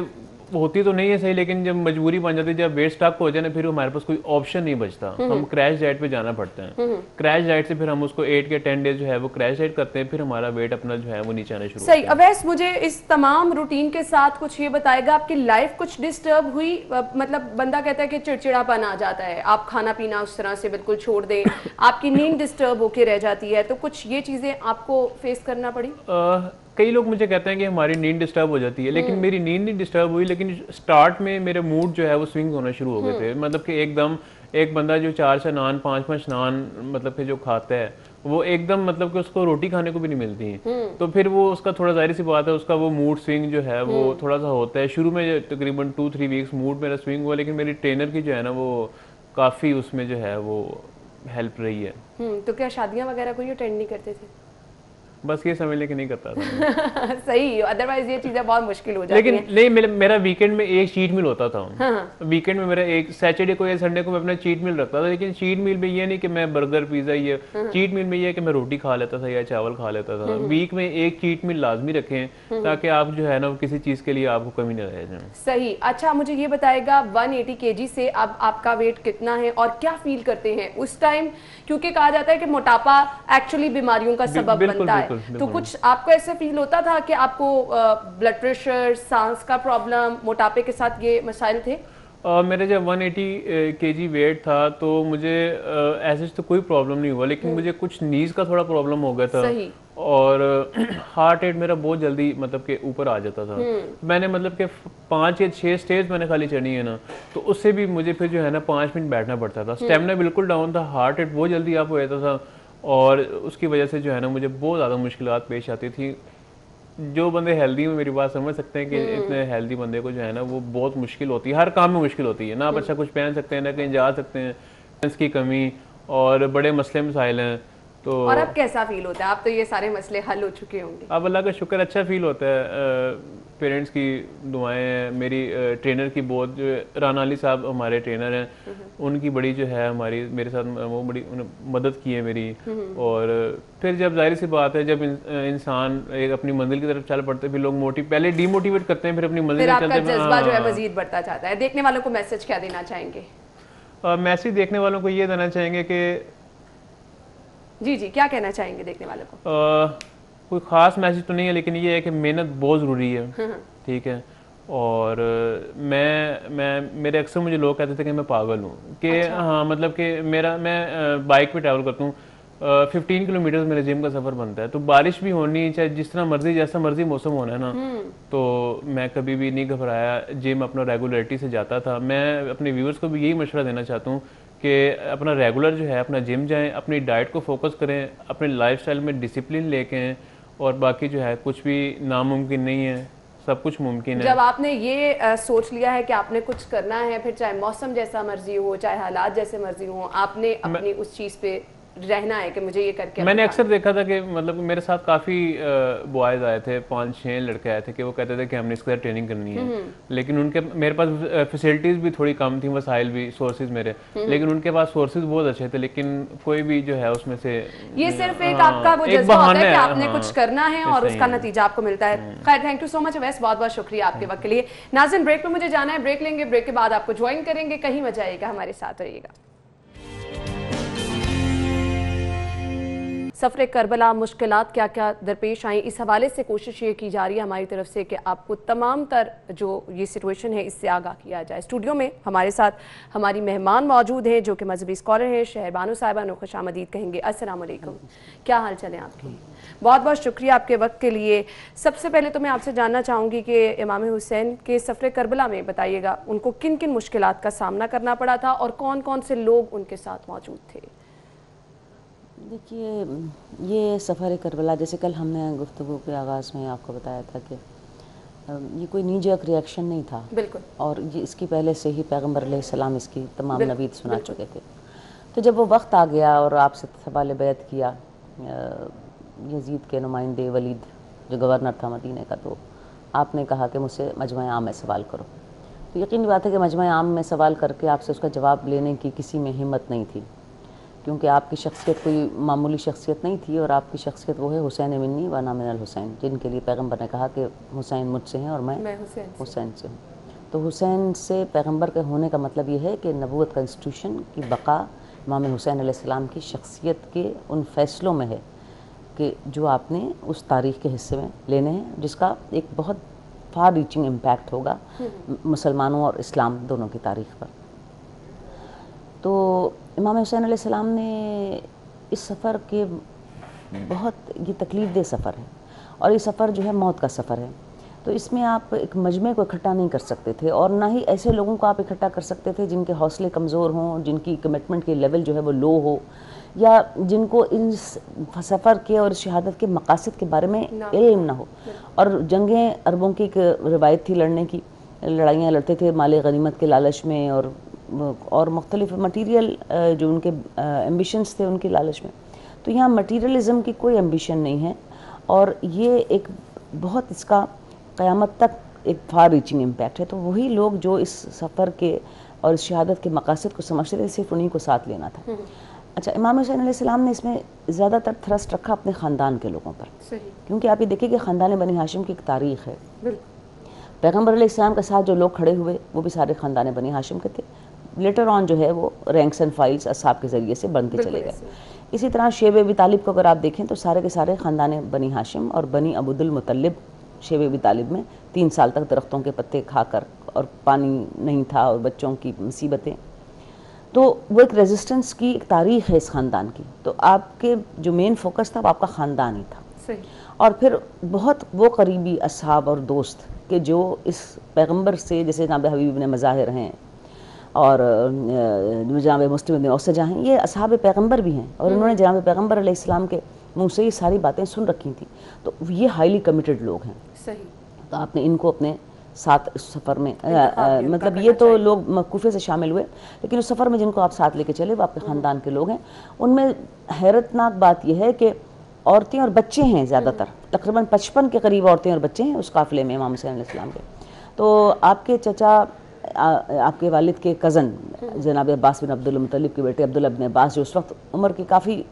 होती तो नहीं है सही, लेकिन जब मजबूरी बन जाती है, जब वेट स्टक हो जाए ना, फिर हमारे पास कोई ऑप्शन नहीं बचता, हम क्रैश डाइट पे जाना पड़ता है। क्रैश डाइट से फिर हम उसको 8 के 10 डेज जो है वो क्रैश डाइट करते हैं, फिर हमारा वेट अपना जो है वो नीचे आना शुरू सही। अवैस, मुझे इस तमाम रूटीन के साथ कुछ ये बताएगा, आपकी लाइफ कुछ डिस्टर्ब हुई? मतलब बंदा कहता है कि चिड़चिड़ापन आ जाता है, आप खाना पीना उस तरह से बिल्कुल छोड़ दें, आपकी नींद डिस्टर्ब होके रह जाती है, तो कुछ ये चीजें आपको फेस करना पड़ी? कई लोग मुझे कहते हैं कि हमारी नींद डिस्टर्ब हो जाती है, लेकिन मेरी नींद नहीं डिस्टर्ब हुई, लेकिन स्टार्ट में मेरे मूड जो है वो स्विंग होना शुरू हो गए थे। मतलब कि एकदम एक बंदा जो 4 नान 5 नान मतलब कि जो खाता है वो एकदम मतलब कि उसको रोटी खाने को भी नहीं मिलती है, तो फिर वो उसका थोड़ा जाहिर सी बात है उसका वो मूड स्विंग जो है वो थोड़ा सा होता है। शुरू में तकरीबन 2-3 वीक्स मूड मेरा स्विंग हुआ, लेकिन मेरी ट्रेनर की जो है ना वो काफ़ी उसमें जो है वो हेल्प रही है। तो क्या शादियां वगैरह कोई अटेंड नहीं करते थे? बस ये समझ लेके नहीं करता था। सही, अदरवाइज ये चीजें बहुत मुश्किल हो जाती लेकिन हैं। नहीं, मेरा वीकेंड में एक चीट मील होता था। हाँ। वीकेंड में मेरा एक सैटरडे को या संडे को मैं अपना चीट मील रखता था, लेकिन चीट मील में ये नहीं कि मैं बर्गर पिज्जा, ये चीट मील में ये कि मैं रोटी खा लेता था या चावल खा लेता था। वीक में एक चीट मील लाजमी रखें ताकि आप जो है ना किसी चीज के लिए आपको कमी न रह जाए। सही। अच्छा, मुझे ये बताएगा 180 kg से अब आपका वेट कितना है और क्या फील करते हैं उस टाइम? क्योंकि कहा जाता है कि मोटापा एक्चुअली बीमारियों का सबब बनता है, तो कुछ आपको ऐसे फील होता था कि आपको ब्लड प्रेशर, सांस का प्रॉब्लम, मोटापे के साथ ये मसाइल थे? मेरे जब 180 kg वेट था तो मुझे ऐसे तो कोई प्रॉब्लम नहीं हुआ, लेकिन मुझे कुछ नीज का थोड़ा प्रॉब्लम हो गया था। सही। और हार्ट रेट मेरा बहुत जल्दी मतलब के ऊपर आ जाता था। मैंने मतलब के 5 या 6 स्टेज मैंने खाली चढ़ी है ना, तो उससे भी मुझे फिर जो है ना 5 मिनट बैठना पड़ता था। स्टेमिना बिल्कुल डाउन था, हार्ट रेट बहुत जल्दी अप हो जाता था, और उसकी वजह से जो है ना मुझे बहुत ज़्यादा मुश्किलात पेश आती थी। जो बंदे हेल्दी में मेरी बात समझ सकते हैं कि इतने हेल्दी बंदे को जो है ना वो बहुत मुश्किल होती है, हर काम में मुश्किल होती है ना। आप अच्छा कुछ पहन सकते हैं ना कहीं जा सकते हैं, इसकी कमी और बड़े मसले मसाइल हैं। तो और अब कैसा फील होता है? आप तो ये सारे मसले हल हो चुके होंगे। अब अल्लाह का शुक्र, अच्छा फील होता है। पेरेंट्स की दुआएं हैं, मेरी ट्रेनर की बहुत, राना अली साहब हमारे ट्रेनर हैं, उनकी बड़ी जो है हमारी मेरे साथ वो बड़ी मदद की है मेरी। और फिर जब जाहिर सी बात है जब इंसान एक अपनी मंजिल की तरफ चल पड़ते फिर लोग पहले डीमोटिवेट करते हैं, फिर अपनी मंजिल फिर पर आपका चलते हैं। जज्बा जो है मजीद बढ़ता जाता है। देखने वालों को मैसेज क्या देना चाहेंगे? मैसेज देखने वालों को ये देना चाहेंगे कि जी, क्या कहना चाहेंगे देखने वालों को? कोई ख़ास मैसेज तो नहीं है, लेकिन ये है कि मेहनत बहुत ज़रूरी है, ठीक है। और मैं मेरे अक्सर मुझे लोग कहते थे कि मैं पागल हूँ कि हाँ मतलब कि मैं बाइक पे ट्रैवल करता हूँ, 15 किलोमीटर मेरे जिम का सफ़र बनता है, तो बारिश भी होनी चाहे जिस तरह मर्जी जैसा मर्जी मौसम होना है ना, तो मैं कभी भी नहीं घबराया, जिम अपना रेगुलरिटी से जाता था। मैं अपने व्यूअर्स को भी यही मशवरा देना चाहता हूँ कि अपना रेगुलर जो है अपना जिम जाएं, अपनी डाइट को फोकस करें, अपने लाइफस्टाइल में डिसिप्लिन लेके आएं, और बाकी जो है कुछ भी नामुमकिन नहीं है, सब कुछ मुमकिन है। जब आपने ये सोच लिया है कि आपने कुछ करना है, फिर चाहे मौसम जैसा मर्जी हो, चाहे हालात जैसे मर्जी हो, आपने अपनी उस चीज़ पे रहना है कि मुझे ये करके। मैंने अक्सर देखा था कि मतलब मेरे साथ काफ़ी बॉयज़ आए थे, 5-6 लड़के आए थे कि वो कहते थे कि हमने इसके साथ ट्रेनिंग करनी है, लेकिन उनके मेरे पास फैसिलिटीज़ भी थोड़ी कम थी, वसाइल भी, सोर्सेज मेरे, लेकिन उनके पास सोर्सेज बहुत अच्छे थे, लेकिन कोई भी जो है उसमें से ये सिर्फ एक आपका वो जज्बा होता है कि आपने कुछ करना है और उसका नतीजा आपको मिलता है। खैर, thank you so much Awais, बहुत बहुत शुक्रिया आपके वक्त के लिए। नाज़रीन, ब्रेक पे मुझे जाना है, ब्रेक लेंगे, ब्रेक के बाद आपको ज्वाइन करेंगे, कहीं मत जाइएगा, हमारे साथ रहिएगा। सफ़र करबला, मुश्किलात क्या क्या दरपेश आई, इस हवाले से कोशिश ये की जा रही है हमारी तरफ से कि आपको तमाम तर जो ये सिचुएशन है इससे आगाह किया जाए। स्टूडियो में हमारे साथ हमारी मेहमान मौजूद हैं जो कि मजहबी स्कॉलर हैं, शहर बानो साहिबा, खुशामदीद कहेंगे। अस्सलाम वालेकुम, क्या हाल चल है आपके? बहुत बहुत शुक्रिया आपके वक्त के लिए। सबसे पहले तो मैं आपसे जानना चाहूँगी कि इमाम हुसैन के सफ़र करबला में बताइएगा उनको किन किन मुश्किलात का सामना करना पड़ा था और कौन कौन से लोग उनके साथ मौजूद थे? देखिए, ये सफ़र करबला, जैसे कल हमने गुफ्तगू के आगाज़ में आपको बताया था कि ये कोई नीजक रिएक्शन नहीं था, बिल्कुल, और ये इसकी पहले से ही पैगम्बर अलैहिस्सलाम इसकी तमाम नवीद सुना चुके थे। तो जब वो वक्त आ गया और आपसे सवाल बैत किया यजीद के नुमाइंदे वलीद जो गवर्नर था मदीने का, तो आपने कहा कि मुझसे मजमा आम में सवाल करो। तो यकीनी बात है कि मजमा आम में सवाल करके आपसे उसका जवाब लेने की किसी में हिम्मत नहीं थी, क्योंकि आपकी शख्सियत कोई मामूली शख्सियत नहीं थी, और आपकी शख्सियत वो है हुसैन मिन्नी व ना मिनल हुसैन, जिनके लिए पैगम्बर ने कहा कि हुसैन मुझसे हैं और मैं हुसैन से हूँ। तो हुसैन से पैगंबर के होने का मतलब ये है कि नबूवत का इंस्टीट्यूशन की बका इमाम हुसैन अलैहिस्सलाम की शख्सियत के उन फैसलों में है कि जो आपने उस तारीख़ के हिस्से में लेने हैं, जिसका एक बहुत फार रीचिंग इम्पैक्ट होगा मुसलमानों और इस्लाम दोनों की तारीख़ पर। तो इमाम हुसैन अलैहिस्सलाम ने इस सफ़र के बहुत ये तकलीफ़ दे सफ़र है और ये सफ़र जो है मौत का सफ़र है। तो इसमें आप एक मजमे को इकट्ठा नहीं कर सकते थे और ना ही ऐसे लोगों को आप इकट्ठा कर सकते थे जिनके हौसले कमज़ोर हों, जिनकी कमिटमेंट के लेवल जो है वो लो हो, या जिनको इस सफ़र के और शहादत के मकासद के बारे में इल्म ना हो। और जंगें अरबों की एक रिवायत थी लड़ने की, लड़ाइयाँ लड़ते थे माले गनीमत के लालच में और मुख्तलिफ मटीरियल जो उनके एम्बिशंस थे उनके लालच में। तो यहाँ मटीरियलिज़म की कोई एम्बिशन नहीं है और ये एक बहुत इसका क़यामत तक एक फार रीचिंग इम्पैक्ट है। तो वही लोग जो इस सफ़र के और इस शहादत के मकासद को समझते थे, सिर्फ उन्हीं को साथ लेना था। अच्छा, इमाम हुसैन अलैहिस्सलाम ने इसमें ज़्यादातर थ्रस्ट रखा अपने ख़ानदान के लोगों पर, क्योंकि आप ये देखिए कि ख़ानदान बनी हाशिम की एक तारीख़ है। पैगम्बर अलैहिस्सलाम के साथ जो लोग खड़े हुए वो भी सारे ख़ानदान बनी हाशिम के थे। लेटर ऑन जो है वो रैंक्स एंड फाइल्स असहाब के ज़रिए से बनते चले गए। इसी तरह शेब अबी तालिब को अगर आप देखें तो सारे के सारे ख़ानदान बनी हाशिम और बनी अब्दुल मुत्तलिब शेब अबी तालिब में 3 साल तक दरख्तों के पत्ते खाकर, और पानी नहीं था और बच्चों की मुसीबतें, तो वो एक रेजिस्टेंस की एक तारीख़ है इस ख़ानदान की। तो आपके जो मेन फोकस था वो आपका ख़ानदान ही था। सही। और फिर बहुत वो करीबी असहाब और दोस्त के जो इस पैगंबर से, जैसे जनाब हबीब इब्न मज़ाहिर हैं और जनाब मुस्लिम इब्न औसजा हैं, ये असहाब पैगंबर भी हैं और उन्होंने जनाब पैगंबर अलैहिस्सलाम के मुँह से ये सारी बातें सुन रखी थी। तो ये हाईली कमिटेड लोग हैं। सही। तो आपने इनको अपने साथ इस सफ़र में मतलब ये तो लोग मकूफ़े से शामिल हुए, लेकिन उस सफ़र में जिनको आप साथ लेके चले वो आपके ख़ानदान के लोग हैं। उनमें हैरतनाक बात यह है कि औरतें और बच्चे हैं ज़्यादातर, तकरीबन 55 के करीब औरतें और बच्चे हैं उस काफ़िले में इमाम हुसैन अलैहिस्सलाम के। तो आपके चचा, आपके वालिद के कज़न जनाब अब्बास बिन अब्दुल मुत्तलिब के बेटे अब्दुल्ला बिन अब्बास, जो उस वक्त उम्र की काफ़ी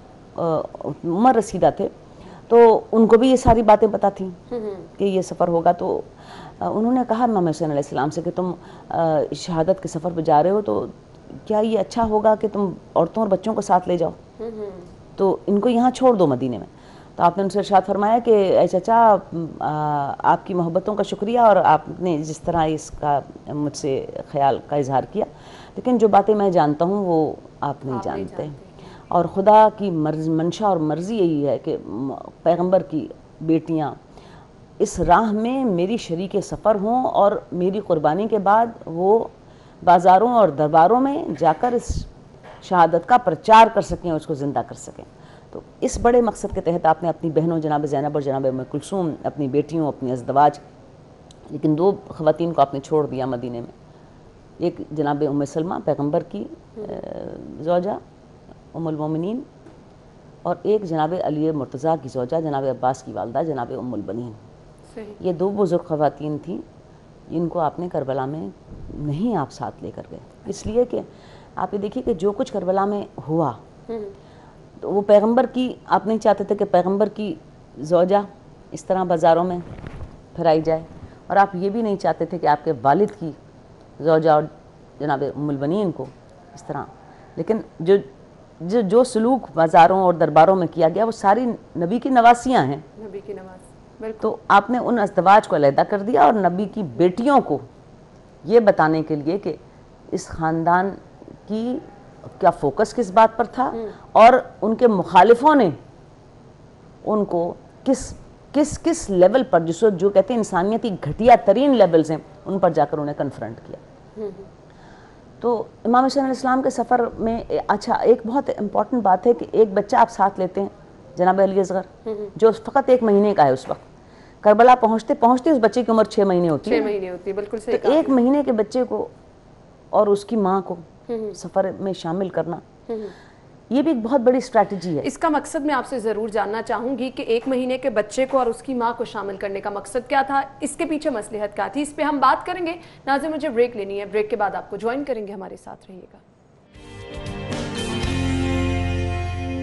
उम्र रसीदा थे, तो उनको भी ये सारी बातें पता थी कि ये सफ़र होगा। तो उन्होंने कहा इमाम हुसैन अलैहिस्सलाम से कि तुम शहादत के सफ़र पर जा रहे हो, तो क्या ये अच्छा होगा कि तुम औरतों और बच्चों को साथ ले जाओ, तो इनको यहाँ छोड़ दो मदीने में। तो आपने उनसे इरशाद फरमाया कि ऐ चाचा, आपकी मोहब्बतों का शुक्रिया और आपने जिस तरह इसका मुझसे ख्याल का इजहार किया, लेकिन जो बातें मैं जानता हूँ वो आप नहीं जानते। और खुदा की मंशा और मर्ज़ी यही है कि पैगंबर की बेटियाँ इस राह में मेरी शरीक सफ़र हों और मेरी क़ुरबानी के बाद वो बाज़ारों और दरबारों में जाकर इस शहादत का प्रचार कर सकें, उसको ज़िंदा कर सकें। तो इस बड़े मकसद के तहत आपने अपनी बहनों जनाब ज़ैनब और जनाब उम्म कुलसूम, अपनी बेटियों, अपनी अज़दवाज, लेकिन 2 ख़वातीन को आपने छोड़ दिया मदीने में। एक जनाब उम्म सलमा पैगंबर की ज़ौजा उम्मुल मोमिनीन, और एक जनाब अली मुर्तज़ा की ज़ौजा जनाब अब्बास की वालदा जनाब उम्मुल बनीन। ये 2 बुज़ुर्ग ख़वातीन थीं जिनको आपने करबला में नहीं आप साथ लेकर गए, इसलिए कि आप ये देखिए कि जो कुछ करबला में हुआ तो वो पैगंबर की, आप नहीं चाहते थे कि पैगंबर की ज़ौजा इस तरह बाज़ारों में फहराई जाए, और आप ये भी नहीं चाहते थे कि आपके वालिद की ज़ौजा और जनाब उम्मुल बनीन को इस तरह। लेकिन जो सलूक बाज़ारों और दरबारों में किया गया वो सारी नबी की नवासियाँ हैं, नबी की नवाज। तो आपने उन अज़दवाज को अलहदा कर दिया और नबी की बेटियों को ये बताने के लिए कि इस ख़ानदान की क्या फ़ोकस किस बात पर था और उनके मुखालिफों ने उनको किस लेवल पर, जो कहते हैं इंसानियत की घटिया तरीन लेवल्स हैं, उन पर जाकर उन्हें कन्फ्रंट किया। तो इमाम हुसैन अलैहिस्सलाम के सफ़र में अच्छा एक बहुत इंपॉर्टेंट बात है कि एक बच्चा आप साथ लेते हैं जनाब अली असगर, जो फ़कत 1 महीने का है। उस वक्त करबला पहुँचते पहुँचते उस बच्चे की उम्र 6 महीने होती है। 6 महीने होती है, बिल्कुल सही। तो 1 महीने के बच्चे को और उसकी माँ को सफ़र में शामिल करना, ये भी एक बहुत बड़ी स्ट्रैटेजी है। इसका मकसद मैं आपसे ज़रूर जानना चाहूँगी कि 1 महीने के बच्चे को और उसकी माँ को शामिल करने का मकसद क्या था, इसके पीछे मसलहत क्या थी, इस पे हम बात करेंगे। नाज़िर, मुझे ब्रेक लेनी है, ब्रेक के बाद आपको ज्वाइन करेंगे, हमारे साथ रहिएगा।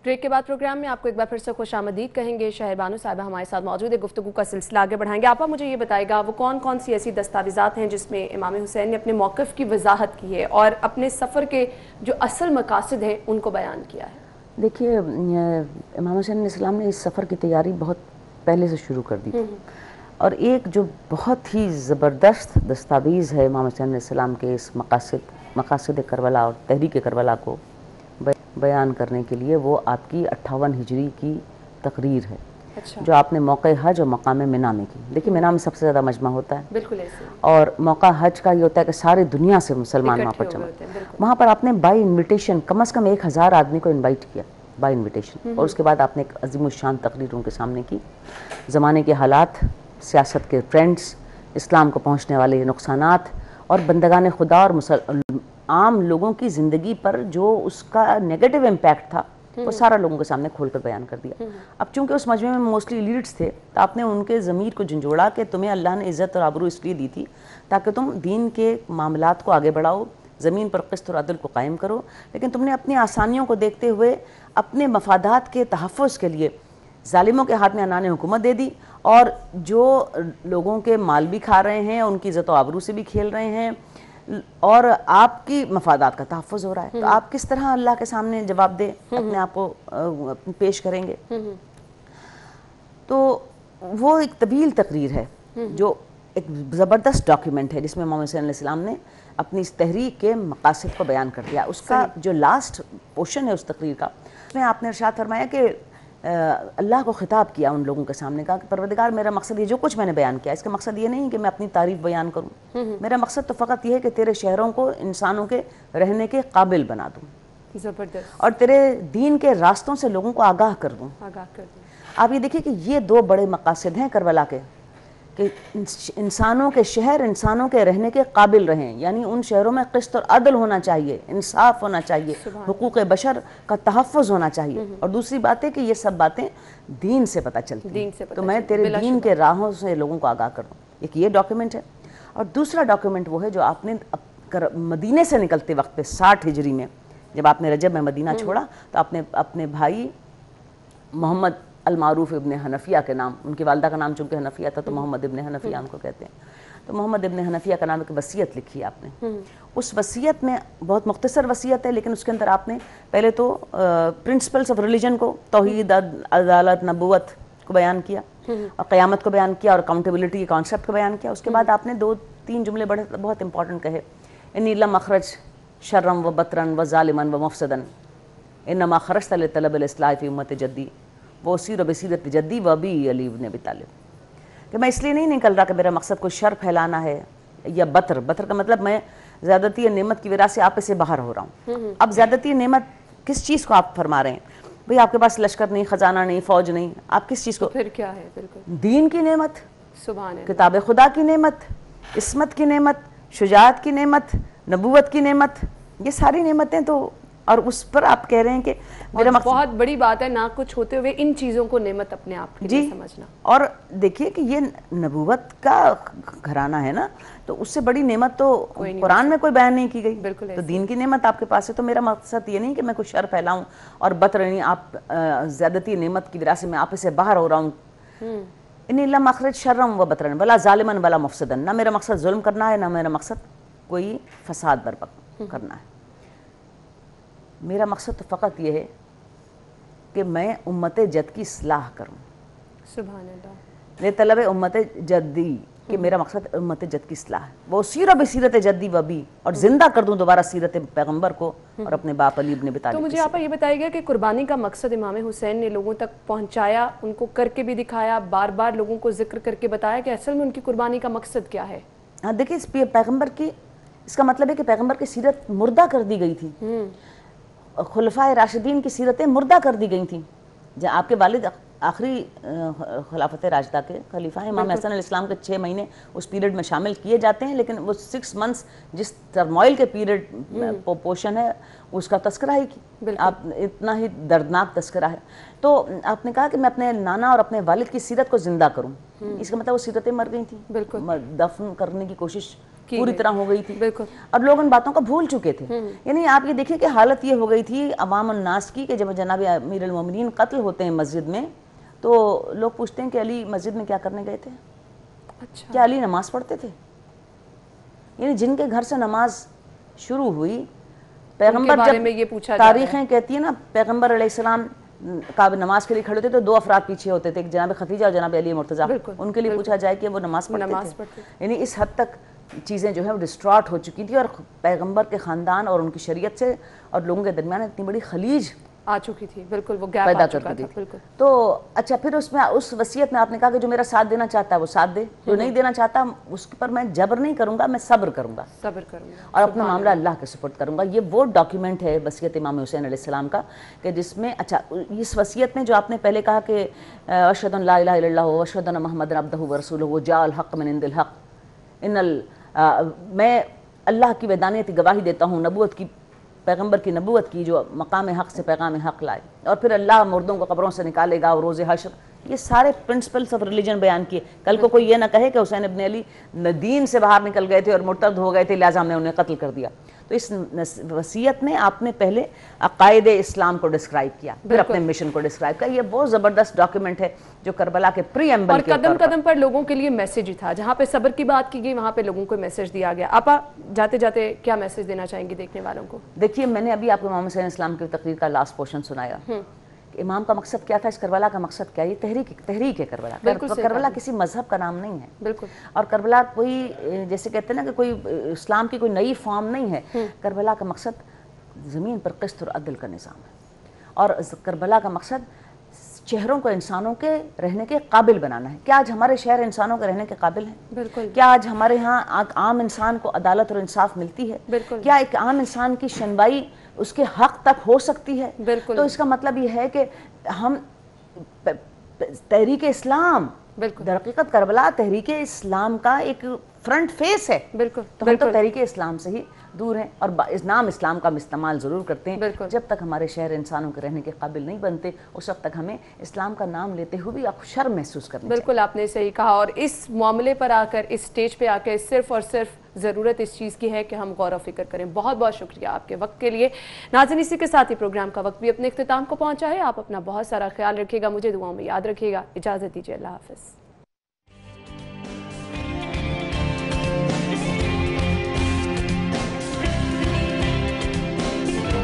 ब्रेक के बाद प्रोग्राम में आपको एक बार फिर से खुशामदीद कहेंगे। शहर बानो साहिबा हमारे साथ मौजूद है, गुफ्तगू का सिलसिला आगे बढ़ाएंगे। आपा मुझे ये बताएगा वो कौन कौन सी ऐसी दस्तावेज़ात हैं जिसमें इमाम हुसैन ने अपने मौक़िफ़ की वजाहत की है और अपने सफ़र के जो असल मकासद हैं उनको बयान किया है? देखिए, इमाम हुसैन इस्लाम ने इस सफ़र की तैयारी बहुत पहले से शुरू कर दी थी, और एक जो बहुत ही ज़बरदस्त दस्तावेज़ है इमाम हुसैन इस्लाम के इस मकासद करबला और तहरीक करबला को बयान करने के लिए, वो आपकी 58 हिजरी की तकरीर है। अच्छा। जो आपने मौक़े हज और मकाम मिना में की। देखिए, मिना में सबसे ज़्यादा मजमा होता है, बिल्कुल ऐसे, और मौका हज का ये होता है कि सारी दुनिया से मुसलमान वहाँ पर जमा। वहाँ पर आपने बाई इन्विटेशन कम से कम 1000 आदमी को इन्वाइट किया बाई इन्विटेशन, और उसके बाद आपने एक अज़ीमुश्शान तकरीर उनके सामने की। ज़माने के हालात, सियासत के ट्रेंड्स, इस्लाम को पहुँचने वाले नुकसानात और बंदगान खुदा और आम लोगों की ज़िंदगी पर जो उसका नेगेटिव इम्पैक्ट था, वो सारा लोगों के सामने खोलकर बयान कर दिया। अब चूंकि उस मजमे में मोस्टली एलीट्स थे, तो आपने उनके ज़मीर को झंझोड़ा कि तुम्हें अल्लाह ने इज़्ज़त और आबरू इसलिए दी थी ताकि तुम दीन के मामलात को आगे बढ़ाओ, ज़मीन पर क़िस्त और अदल को कायम करो, लेकिन तुमने अपनी आसानियों को देखते हुए अपने मफादात के तहफ़्फ़ुज़ के लिए ज़ालिमों के हाथ में अनाने हुकूमत दे दी, और जो लोगों के माल भी खा रहे हैं, उनकी इज़्ज़त और आबरू से भी खेल रहे हैं, और आपकी मफादात का तहफ़्फ़ुज़ हो रहा है। तो आप किस तरह अल्लाह के सामने जवाब दे अपने आप को पेश करेंगे? तो वो एक तवील तकरीर है जो एक ज़बरदस्त डॉक्यूमेंट है, जिसमें इमाम हुसैन अलैहिस्सलाम ने अपनी इस तहरीक के मकासद को बयान कर दिया। उसका जो लास्ट पोर्शन है उस तकरीर का, उसमें आपने इरशाद फरमाया कि अल्लाह को खिताब किया उन लोगों के सामने, कहा कि परवरदिगार, मेरा मकसद ये जो कुछ मैंने बयान किया, इसका मकसद ये नहीं कि मैं अपनी तारीफ़ बयान करूँ, मेरा मकसद तो फ़कत ये है कि तेरे शहरों को इंसानों के रहने के काबिल बना दूँ, ज़बरदस्त, और तेरे दीन के रास्तों से लोगों को आगाह कर दूँ। आप ये देखिए कि ये दो बड़े मकासद हैं करबला के, कि इंसानों के शहर इंसानों के रहने के काबिल रहें, यानी उन शहरों में क़िस्त और अदल होना चाहिए, इंसाफ होना चाहिए, हुकूक़ बशर का तहफ़्फ़ुज़ होना चाहिए। और दूसरी बात है कि ये सब बातें दीन से पता चलती हैं, तो मैं तेरे दीन के राहों से लोगों को आगाह कर दूँ। एक ये डॉक्यूमेंट है, और दूसरा डॉक्यूमेंट वो है जो आपने मदीने से निकलते वक्त पे 60 हिजरी में, जब आपने रजब में मदीना छोड़ा, तो आपने अपने भाई मोहम्मद अल-मारूफ इब्न हनफिया के नाम, उनकी वालदा का नाम चूँकि हनफिया था तो मोहम्मद इब्न हनफिया उनको कहते हैं, तो मोहम्मद इब्न हनफिया का नाम एक वसीयत लिखी आपने। उस वसीयत में बहुत मुख्तसर वसीयत है, लेकिन उसके अंदर आपने पहले तो प्रिंसिपल्स ऑफ रिलीजन को, तौहीद, अदालत, नबूवत को बयान किया, और क़यामत को बयान किया, और अकाउंटेबिलिटी के कॉन्सेप्ट को बयान किया। उसके बाद आपने 2-3 जुमले बड़े बहुत इंपॉर्टेंट कहे, इन्नी लम अखरज शर्रम व बतरन व ज़ालिमन व मुफ़्सिदन इन्नमा खरजत लितलबिल इस्लाह फ़ी उम्मत जद्दी वो सीर बसीरत जद्दी व अबी अली इब्न अबी तालिब, कि मैं इसलिए नहीं निकल रहा कि मेरा मकसद कोई शर फैलाना है, या बतर का मतलब मैं ज़्यादती नेमत की वजह से आप इसे बाहर हो रहा हूँ। अब ज़्यादती नेमत किस चीज़ को आप फरमा रहे हैं? भाई आपके पास लश्कर नहीं, ख़जाना नहीं, फ़ौज नहीं, आप किस चीज़ को? फिर क्या है? बिल्कुल दीन की नेमत, सुभान अल्लाह, किताब खुदा की नेमत, इस्मत की नेमत, शुजाअत की नेमत, नबूवत की नेमत, ये सारी नेमतें तो, और उस पर आप कह रहे हैं कि मेरा मकसद, बहुत बड़ी बात है ना कुछ होते हुए इन चीज़ों को नेमत अपने आप के लिए समझना। और देखिए कि ये नबूवत का घराना है ना, तो उससे बड़ी नेमत तो कुरान में कोई बयान नहीं की गई। बिल्कुल, तो दीन की नेमत आपके पास है, तो मेरा मकसद ये नहीं कि मैं कुछ शर फैलाऊं और बतरनी आप ज़्यादती नेमत की वजह से मैं आप इसे बाहर हो रहा हूँ। इन्नी लम अखरज शर्रम व बतरन वला ज़ालिमन वला मुफ़्सिदन, ना मेरा मकसद जुल्म करना है, ना मेरा मकसद कोई फसाद बर्पा करना है। मेरा मकसद तो फ़कत ये है कि मैं उम्मत जद की इस्लाह करूँ, सुभान अल्लाह, ले तलब उम्मत जद्दी, कि मेरा मकसद उम्मत जद की इस्लाह है, वो सीरत बसीरत जद्दी वबी, और ज़िंदा कर दूँ दोबारा सीरत पैगम्बर को और अपने बाप अली इब्न अबी तालिब। तो मुझे आप ये बताइएगा कि कुर्बानी का मकसद इमाम हुसैन ने लोगों तक पहुँचाया, उनको करके भी दिखाया, बार बार लोगों को जिक्र करके बताया कि असल में उनकी कुर्बानी का मकसद क्या है? हाँ देखिए, इस पैगम्बर की, इसका मतलब है कि पैगम्बर की सीरत मुर्दा कर दी गई थी, खुलफाए राशिदीन की सीरतें मुर्दा कर दी गई थी। जहाँ आपके वालिद आखिरी खिलाफत राशिदा के खलीफा हैं, इमाम हसन अलैहिस्सलाम के 6 महीने उस पीरियड में शामिल किए जाते हैं, लेकिन वो 6 मंथ्स जिस टर्मोइल के पीरियड पोर्शन है उसका तस्करा ही की, आप इतना ही दर्दनाक तस्करा है। तो आपने कहा कि मैं अपने नाना और अपने वालिद की सीरत को जिंदा करूँ, इसका मतलब वो सीरतें मर गई थी, बिल्कुल दफन करने की कोशिश पूरी तरह हो गई थी। बिल्कुल। और लोग उन बातों को भूल चुके थे। यानी आप ये देखिए कि हालत ये हो गई थी अवाम उन्नास की कि जब जनाब अमीर अल मोमिनीन कत्ल होते हैं मस्जिद में, तो लोग पूछते हैं कि अली मस्जिद में क्या करने गए थे। अच्छा। क्या अली नमाज पढ़ते थे? यानी जिनके घर से नमाज शुरू हुई, पैगंबर जब में ये पूछा तारीखें कहती है ना, पैगंबर अलैहिस्सलाम का नमाज के लिए खड़े थे तो दो अफराद पीछे होते थे, एक जनाब खदीजा और जनाब अली मुर्तज़ा। उनके लिए पूछा जाए कि वो नमाज पढ़ते थे। यानी इस हद तक चीज़ें जो है वो डिस्ट्रॉट हो चुकी थी और पैगंबर के ख़ानदान और उनकी शरीयत से और लोगों के दरमियान इतनी बड़ी खलीज आ चुकी थी। बिल्कुल, वो गैप पैदा आ चुका था। बिल्कुल। तो अच्छा, फिर उसमें उस वसीयत में आपने कहा कि जो मेरा साथ देना चाहता है वो साथ दे, जो नहीं देना चाहता उस पर मैं जबर नहीं करूंगा, मैं सब्र करूंगा और अपना मामला अल्लाह के सुपुर्द करूंगा। ये वो डॉक्यूमेंट है वसीयत इमाम हुसैन अलैहिस्सलाम का कि जिसमें अच्छा इस वसीयत में जो आपने पहले कहा कि अशहदु अन ला इलाहा इल्लल्लाह व अशहदु अन्ना मुहम्मदन अब्दुहु व रसूलुहु जाअल हक़ मिन इंदिल हक़, मैं अल्लाह की वैदानियत गवाही देता हूँ, नबूवत की, पैगंबर की नबूवत की जो मकाम हक़ से पैगाम हक़ लाए, और फिर अल्लाह मुर्दों को कब्रों से निकालेगा और रोज़े हश्र। ये सारे प्रिंसिपल्स ऑफ रिलीजन बयान किए। कल को कोई ये ना कहे कि हुसैन इब्न अली दीन से बाहर निकल गए थे और मुर्तद हो गए थे लिहाजा हमने उन्हें कत्ल कर दिया। तो इस वसीयत में आपने पहले अकायद इस्लाम को डिस्क्राइब किया, फिर अपने मिशन को डिस्क्राइब किया। ये बहुत ज़बरदस्त डॉक्यूमेंट है जो करबला के प्रीएम्बल और कदम कदम पर लोगों के लिए मैसेज ही था। जहाँ पे सब्र की बात की गई वहाँ पे लोगों को मैसेज दिया गया। आपा जाते जाते क्या मैसेज देना चाहेंगे देखने वालों को? देखिए, मैंने अभी आपको इमाम हुसैन इस्लाम की तकरीर का लास्ट पोर्शन सुनाया। इमाम का मकसद क्या था, इस करबला का मकसद क्या है? ये तहरीक है करबला। करबला किसी मजहब का नाम नहीं है। बिल्कुल। और करबला कोई जैसे कहते हैं ना कि कोई इस्लाम की कोई नई फॉर्म नहीं है। करबला का मकसद ज़मीन पर क़िस्त और अदल का निज़ाम है और करबला का मकसद शहरों को इंसानों के रहने के काबिल बनाना है। क्या आज हमारे शहर इंसानों के रहने के काबिल हैं? बिल्कुल। क्या आज हमारे यहाँ आम इंसान को अदालत और इंसाफ मिलती है? बिल्कुल। क्या एक आम इंसान की सुनवाई उसके हक तक हो सकती है? बिल्कुल। तो इसका मतलब ये है कि हम तहरीक इस्लाम, बिल्कुल, दरहकीकत करबला तहरीक इस्लाम का एक फ्रंट फेस है। बिल्कुल। तो हम तो तहरीक इस्लाम से ही दूर हैं और नाम इस्लाम का हम इस्तेमाल ज़रूर करते हैं। जब तक हमारे शहर इंसानों के रहने के काबिल नहीं बनते उस वक्त तक हमें इस्लाम का नाम लेते हुए भी आप शर्म महसूस करनी। बिल्कुल, आपने सही कहा। और इस मामले पर आकर, इस स्टेज पे आकर सिर्फ और सिर्फ ज़रूरत इस चीज़ की है कि हम गौर व फिक्र करें। बहुत बहुत शुक्रिया आपके वक्त के लिए। नाज़रीन, इसी के साथ ही प्रोग्राम का वक्त भी अपने इख्तिताम को पहुँचा है। आप अपना बहुत सारा ख्याल रखिएगा, मुझे दुआओं में याद रखिएगा। इजाज़त दीजिए, अल्लाह हाफ़िज़।